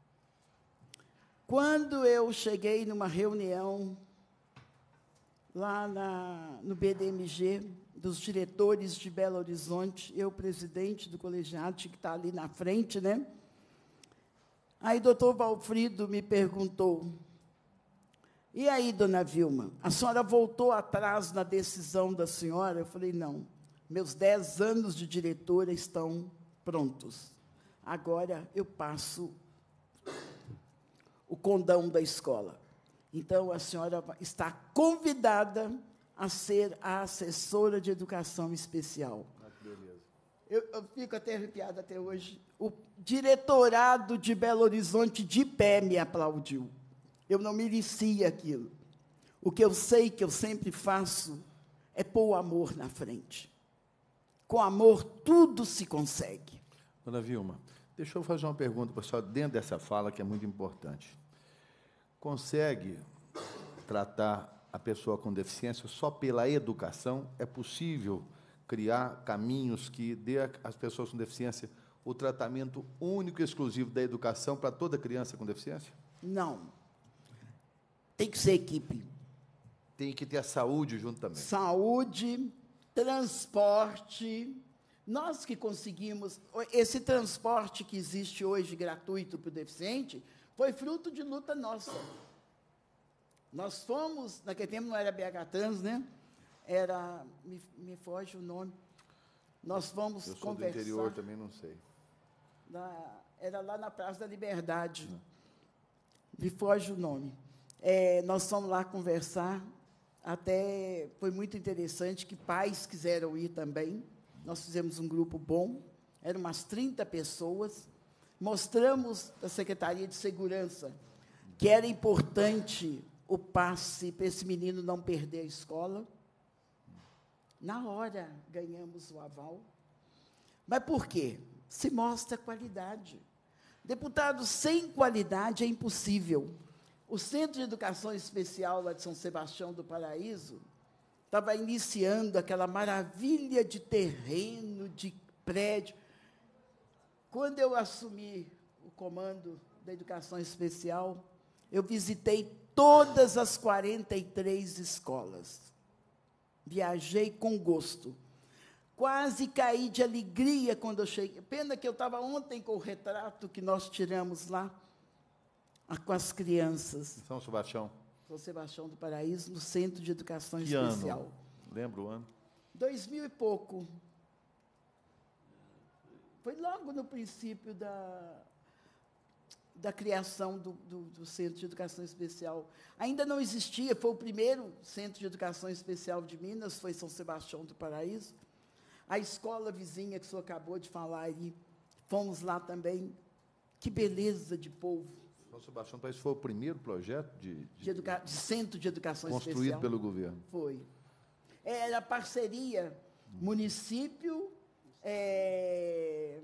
Quando eu cheguei numa reunião lá na, no B D M G, dos diretores de Belo Horizonte, eu, presidente do colegiado, que está ali na frente, né? Aí, doutor Valfrido me perguntou, e aí, dona Vilma, a senhora voltou atrás na decisão da senhora? Eu falei, não, meus dez anos de diretora estão prontos. Agora eu passo o condão da escola. Então, a senhora está convidada a ser a assessora de educação especial. Ah, que beleza. Eu, eu fico até arrepiada até hoje. O diretorado de Belo Horizonte, de pé, me aplaudiu. Eu não merecia aquilo. O que eu sei que eu sempre faço é pôr o amor na frente. Com amor, tudo se consegue. Dona Vilma, deixa eu fazer uma pergunta para a senhora, dentro dessa fala, que é muito importante. Consegue tratar a pessoa com deficiência só pela educação? É possível criar caminhos que dê às pessoas com deficiência o tratamento único e exclusivo da educação para toda criança com deficiência? Não. Tem que ser equipe. Tem que ter a saúde junto também. Saúde, transporte. Nós que conseguimos... Esse transporte que existe hoje, gratuito para o deficiente, foi fruto de luta nossa. Nós fomos... Naquele tempo não era B H Trans, né? Era... Me, me foge o nome. Nós fomos Eu sou conversar... do interior, também não sei. Na, era lá na Praça da Liberdade. Não. Me foge o nome. É, nós fomos lá conversar, até foi muito interessante, que pais quiseram ir também. Nós fizemos um grupo bom, eram umas trinta pessoas, mostramos à Secretaria de Segurança que era importante o passe para esse menino não perder a escola. Na hora, ganhamos o aval. Mas por quê? Se mostra qualidade. Deputado, sem qualidade é impossível. O Centro de Educação Especial lá de São Sebastião do Paraíso estava iniciando aquela maravilha de terreno, de prédio. Quando eu assumi o comando da Educação Especial, eu visitei todas as quarenta e três escolas. Viajei com gosto. Quase caí de alegria quando eu cheguei. Pena que eu estava ontem com o retrato que nós tiramos lá, com as crianças. São Sebastião. São Sebastião do Paraíso, no Centro de Educação Que Especial. ano? Lembra o ano? Dois mil e pouco. Foi logo no princípio da, da criação do, do, do Centro de Educação Especial. Ainda não existia, foi o primeiro Centro de Educação Especial de Minas, foi São Sebastião do Paraíso. A escola vizinha que o senhor acabou de falar aí, fomos lá também. Que beleza de povo. São Sebastião do Paraíso foi o primeiro projeto de, de, De, educa de Centro de Educação construído Especial. pelo governo. Foi. Era parceria, município, é,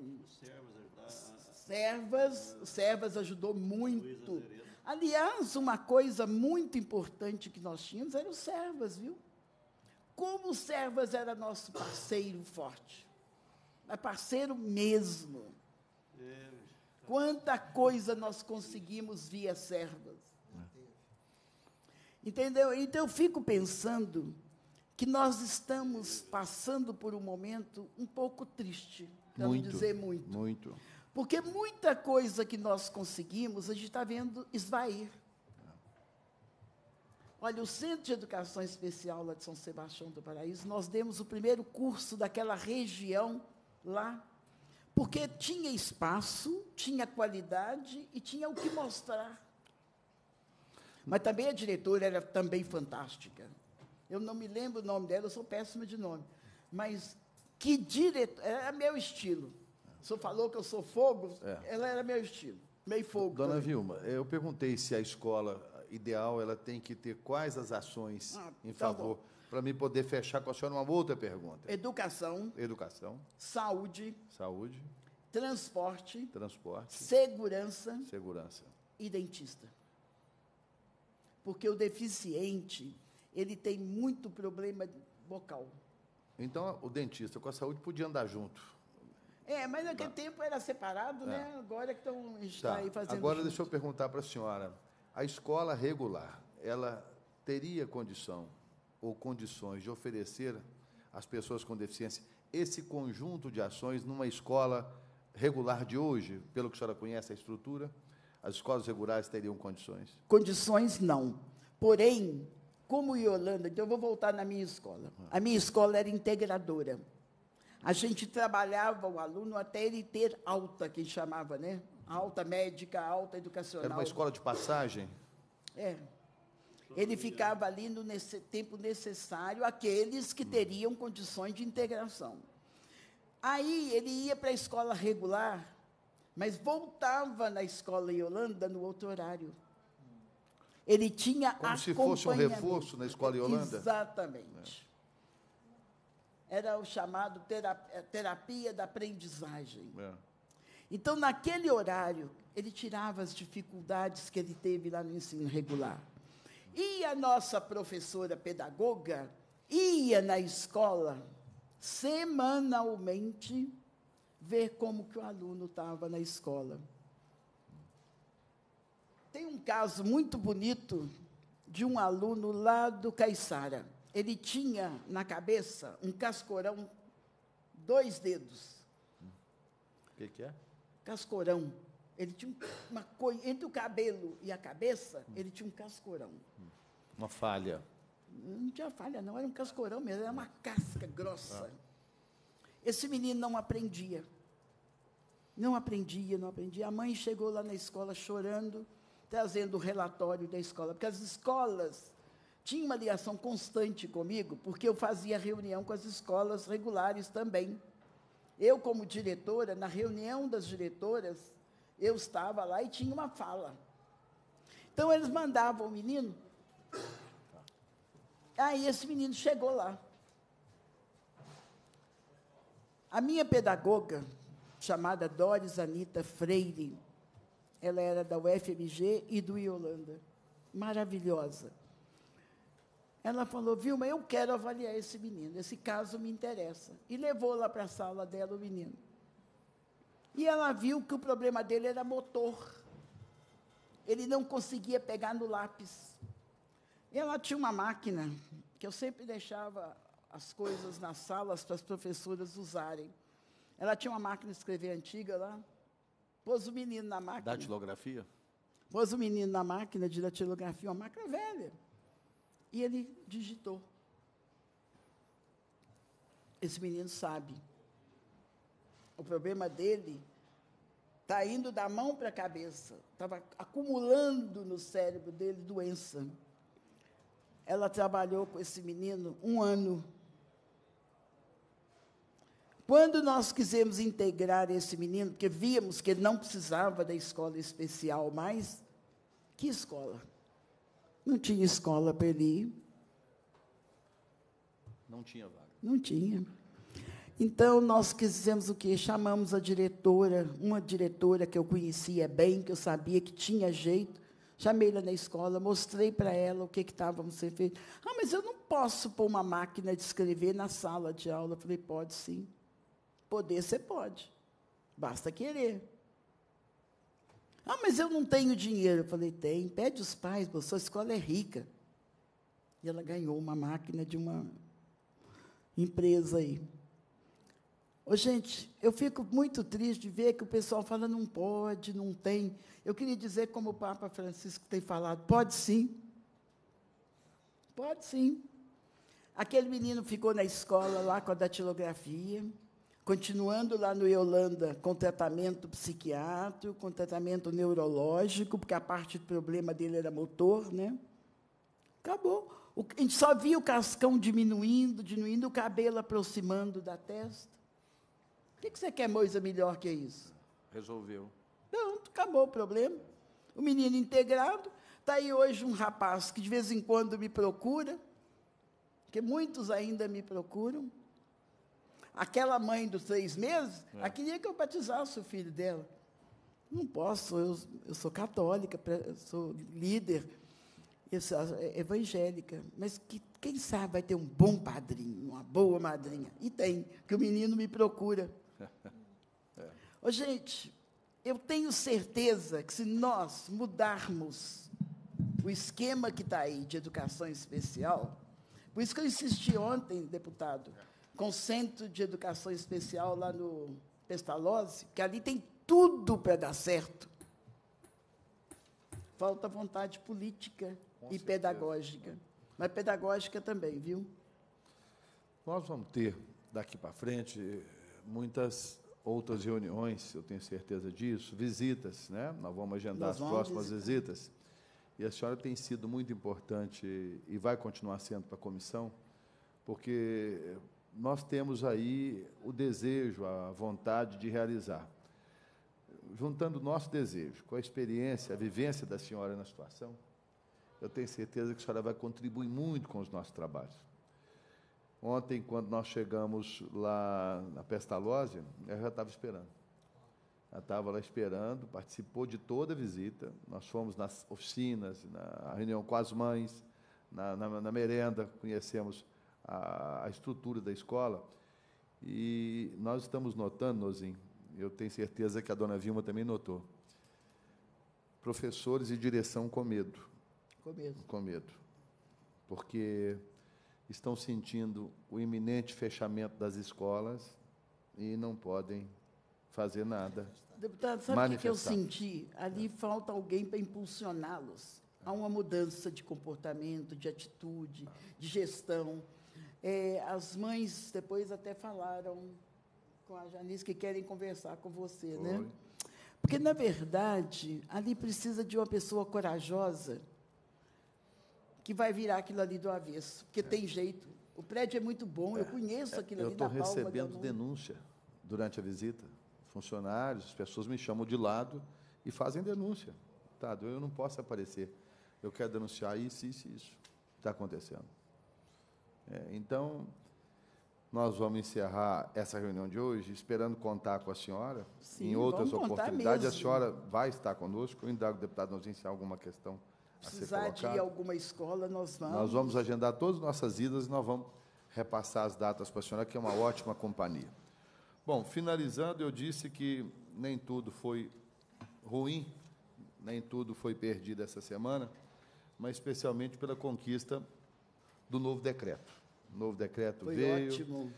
Servas, Servas ajudou muito. Aliás, uma coisa muito importante que nós tínhamos era o Servas, viu? Como o Servas era nosso parceiro forte. É parceiro mesmo. Quanta coisa nós conseguimos via Servas. Entendeu? Então, eu fico pensando que nós estamos passando por um momento um pouco triste, para não dizer muito. Muito. Porque muita coisa que nós conseguimos, a gente está vendo esvair. Olha, o Centro de Educação Especial lá de São Sebastião do Paraíso, nós demos o primeiro curso daquela região lá, porque tinha espaço, tinha qualidade e tinha o que mostrar. Mas também a diretora era também fantástica. Eu não me lembro o nome dela, eu sou péssima de nome. Mas que diretora, era meu estilo. O senhor falou que eu sou fogo, É. ela era meu estilo, meio fogo. Dona também. Vilma, eu perguntei se a escola ideal ela tem que ter quais as ações Ah, em tá favor, bom. para mim poder fechar com a senhora uma outra pergunta. Educação, Educação, saúde, saúde, transporte, transporte, segurança segurança. e dentista. Porque o deficiente, ele tem muito problema vocal. Então, o dentista com a saúde podia andar junto. É, mas naquele tempo era separado, né? Agora que estão está Tá. aí fazendo Agora, junto. deixa eu perguntar para a senhora. A escola regular, ela teria condição ou condições de oferecer às pessoas com deficiência esse conjunto de ações numa escola regular de hoje, pelo que a senhora conhece a estrutura? As escolas regulares teriam condições? Condições, não. Porém, como Yolanda, então eu vou voltar na minha escola. A minha escola era integradora. A gente trabalhava o aluno até ele ter alta, que chamava, né? Alta médica, alta educacional. Era uma escola de passagem? É. Ele ficava ali no nesse, tempo necessário, aqueles que teriam condições de integração. Aí ele ia para a escola regular, mas voltava na escola Yolanda no outro horário. Ele tinha Como se fosse um acompanhamento. reforço na escola Yolanda? Exatamente. Era o chamado terapia, terapia da aprendizagem. É. Então, naquele horário, ele tirava as dificuldades que ele teve lá no ensino regular. E a nossa professora pedagoga ia na escola, semanalmente, ver como que o aluno estava na escola. Tem um caso muito bonito de um aluno lá do Caiçara. Ele tinha na cabeça um cascorão, dois dedos. O que, que é? Cascorão. Ele tinha uma coisa, entre o cabelo e a cabeça, ele tinha um cascorão. Uma falha. Não tinha falha, não, era um cascorão mesmo, era uma casca grossa. Esse menino não aprendia. Não aprendia, não aprendia. A mãe chegou lá na escola chorando, trazendo o relatório da escola, porque as escolas tinham uma ligação constante comigo, porque eu fazia reunião com as escolas regulares também. Eu, como diretora, na reunião das diretoras, eu estava lá e tinha uma fala. Então, eles mandavam o menino. Aí, esse menino chegou lá. A minha pedagoga, chamada Doris Anita Freire, ela era da U F M G e do Yolanda, maravilhosa. Ela falou, Vilma, eu quero avaliar esse menino, esse caso me interessa. E levou lá para a sala dela o menino. E ela viu que o problema dele era motor. Ele não conseguia pegar no lápis. E ela tinha uma máquina, que eu sempre deixava as coisas nas salas para as professoras usarem. Ela tinha uma máquina de escrever antiga lá, pôs o menino na máquina. Datilografia? Pôs o menino na máquina de datilografia, uma máquina velha, e ele digitou. Esse menino sabe. O problema dele está indo da mão para a cabeça. Estava acumulando no cérebro dele doença. Ela trabalhou com esse menino um ano. Quando nós quisemos integrar esse menino, porque víamos que ele não precisava da escola especial mais, que escola? Não tinha escola para ele ir. Não tinha vaga. Não tinha. Então, nós quisemos o quê? Chamamos a diretora, uma diretora que eu conhecia bem, que eu sabia que tinha jeito, chamei ela na escola, mostrei para ela o que estávamos sendo feito. Ah, mas eu não posso pôr uma máquina de escrever na sala de aula. Eu falei, pode sim. Poder, você pode. Basta querer. Ah, mas eu não tenho dinheiro. Eu falei, tem. Pede os pais, a sua escola é rica. E ela ganhou uma máquina de uma empresa aí. Ô, gente, eu fico muito triste de ver que o pessoal fala não pode, não tem. Eu queria dizer, como o Papa Francisco tem falado, pode sim. Pode sim. Aquele menino ficou na escola lá com a datilografia, continuando lá no Yolanda com tratamento psiquiátrico, com tratamento neurológico, porque a parte do problema dele era motor, né? Acabou. O, a gente só via o cascão diminuindo, diminuindo, o cabelo aproximando da testa. O que, que você quer, Moisa, melhor que isso? Resolveu. Pronto, acabou o problema. O menino integrado. Está aí hoje um rapaz que, de vez em quando, me procura, porque muitos ainda me procuram. Aquela mãe dos três meses, é. ela queria que eu batizasse o filho dela. Não posso, eu, eu sou católica, eu sou líder, eu sou evangélica, mas que, quem sabe vai ter um bom padrinho, uma boa madrinha. E tem, que o menino me procura. É. Ô, gente, eu tenho certeza que se nós mudarmos o esquema que está aí de educação especial, por isso que eu insisti ontem, deputado, com o Centro de Educação Especial lá no Pestalozzi, que ali tem tudo para dar certo. Falta vontade política com e certeza. Pedagógica. Mas pedagógica também, viu? Nós vamos ter, daqui para frente, muitas outras reuniões, eu tenho certeza disso, visitas, né? Nós vamos agendar Nós as vamos próximas visitar. visitas. E a senhora tem sido muito importante e vai continuar sendo para a comissão, porque nós temos aí o desejo, a vontade de realizar. Juntando o nosso desejo com a experiência, a vivência da senhora na situação, eu tenho certeza que a senhora vai contribuir muito com os nossos trabalhos. Ontem, quando nós chegamos lá na Pestalozzi, eu já estava esperando. Ela estava lá esperando, participou de toda a visita. Nós fomos nas oficinas, na reunião com as mães, na, na, na merenda, conhecemos a, a estrutura da escola. E nós estamos notando, Nozim, eu tenho certeza que a dona Vilma também notou, professores e direção com medo. Com medo. Com medo. Porque estão sentindo o iminente fechamento das escolas e não podem fazer nada. Deputado, sabe o que eu senti? Ali é. falta alguém para impulsioná-los a uma mudança de comportamento, de atitude, de gestão. É, as mães depois até falaram com a Janice que querem conversar com você, Foi. né? Porque, na verdade, ali precisa de uma pessoa corajosa que vai virar aquilo ali do avesso, porque é. tem jeito. O prédio é muito bom, é. eu conheço aquilo eu ali na palma. Eu estou recebendo denúncia durante a visita. Funcionários, as pessoas me chamam de lado e fazem denúncia. Tá, eu não posso aparecer. Eu quero denunciar isso, isso e isso está acontecendo. É, então, nós vamos encerrar essa reunião de hoje, esperando contar com a senhora. Sim, em outras oportunidades, a senhora vai estar conosco. Eu indago o deputado nos iniciar alguma questão a ser colocada. Precisar de ir a alguma escola, nós vamos. Nós vamos agendar todas as nossas idas e nós vamos repassar as datas para a senhora, que é uma ótima companhia. Bom, finalizando, eu disse que nem tudo foi ruim, nem tudo foi perdido essa semana, mas especialmente pela conquista do novo decreto. O novo decreto foi veio. Ótimo.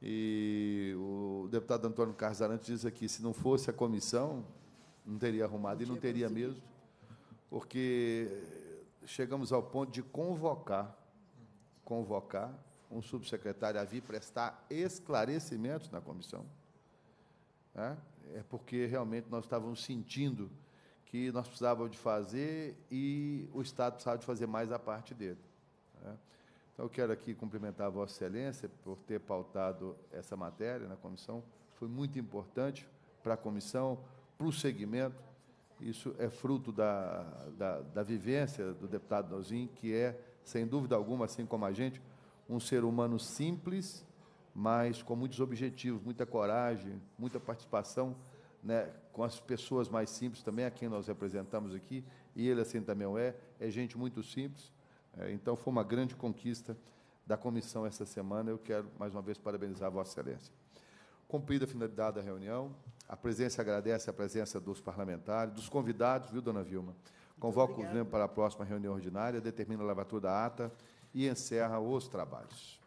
E o deputado Antônio Carlos Arantes diz aqui, se não fosse a comissão, não teria arrumado, não e não teria conseguido. mesmo, porque chegamos ao ponto de convocar, convocar um subsecretário a vir prestar esclarecimentos na comissão, né? É porque realmente nós estávamos sentindo que nós precisávamos de fazer e o Estado precisava de fazer mais a parte dele, né? Então, eu quero aqui cumprimentar a Vossa Excelência por ter pautado essa matéria na comissão. Foi muito importante para a comissão, para o segmento. Isso é fruto da, da, da vivência do deputado Nozin, que é, sem dúvida alguma, assim como a gente, um ser humano simples, mas com muitos objetivos, muita coragem, muita participação, né, com as pessoas mais simples também, a quem nós representamos aqui, e ele assim também é, é gente muito simples. É, então, foi uma grande conquista da comissão essa semana. Eu quero, mais uma vez, parabenizar a Vossa Excelência. Cumprida a finalidade da reunião, a presidência agradece a presença dos parlamentares, dos convidados, viu, dona Vilma? Convoca os membros para a próxima reunião ordinária, determina a lavatura da ata e encerra os trabalhos.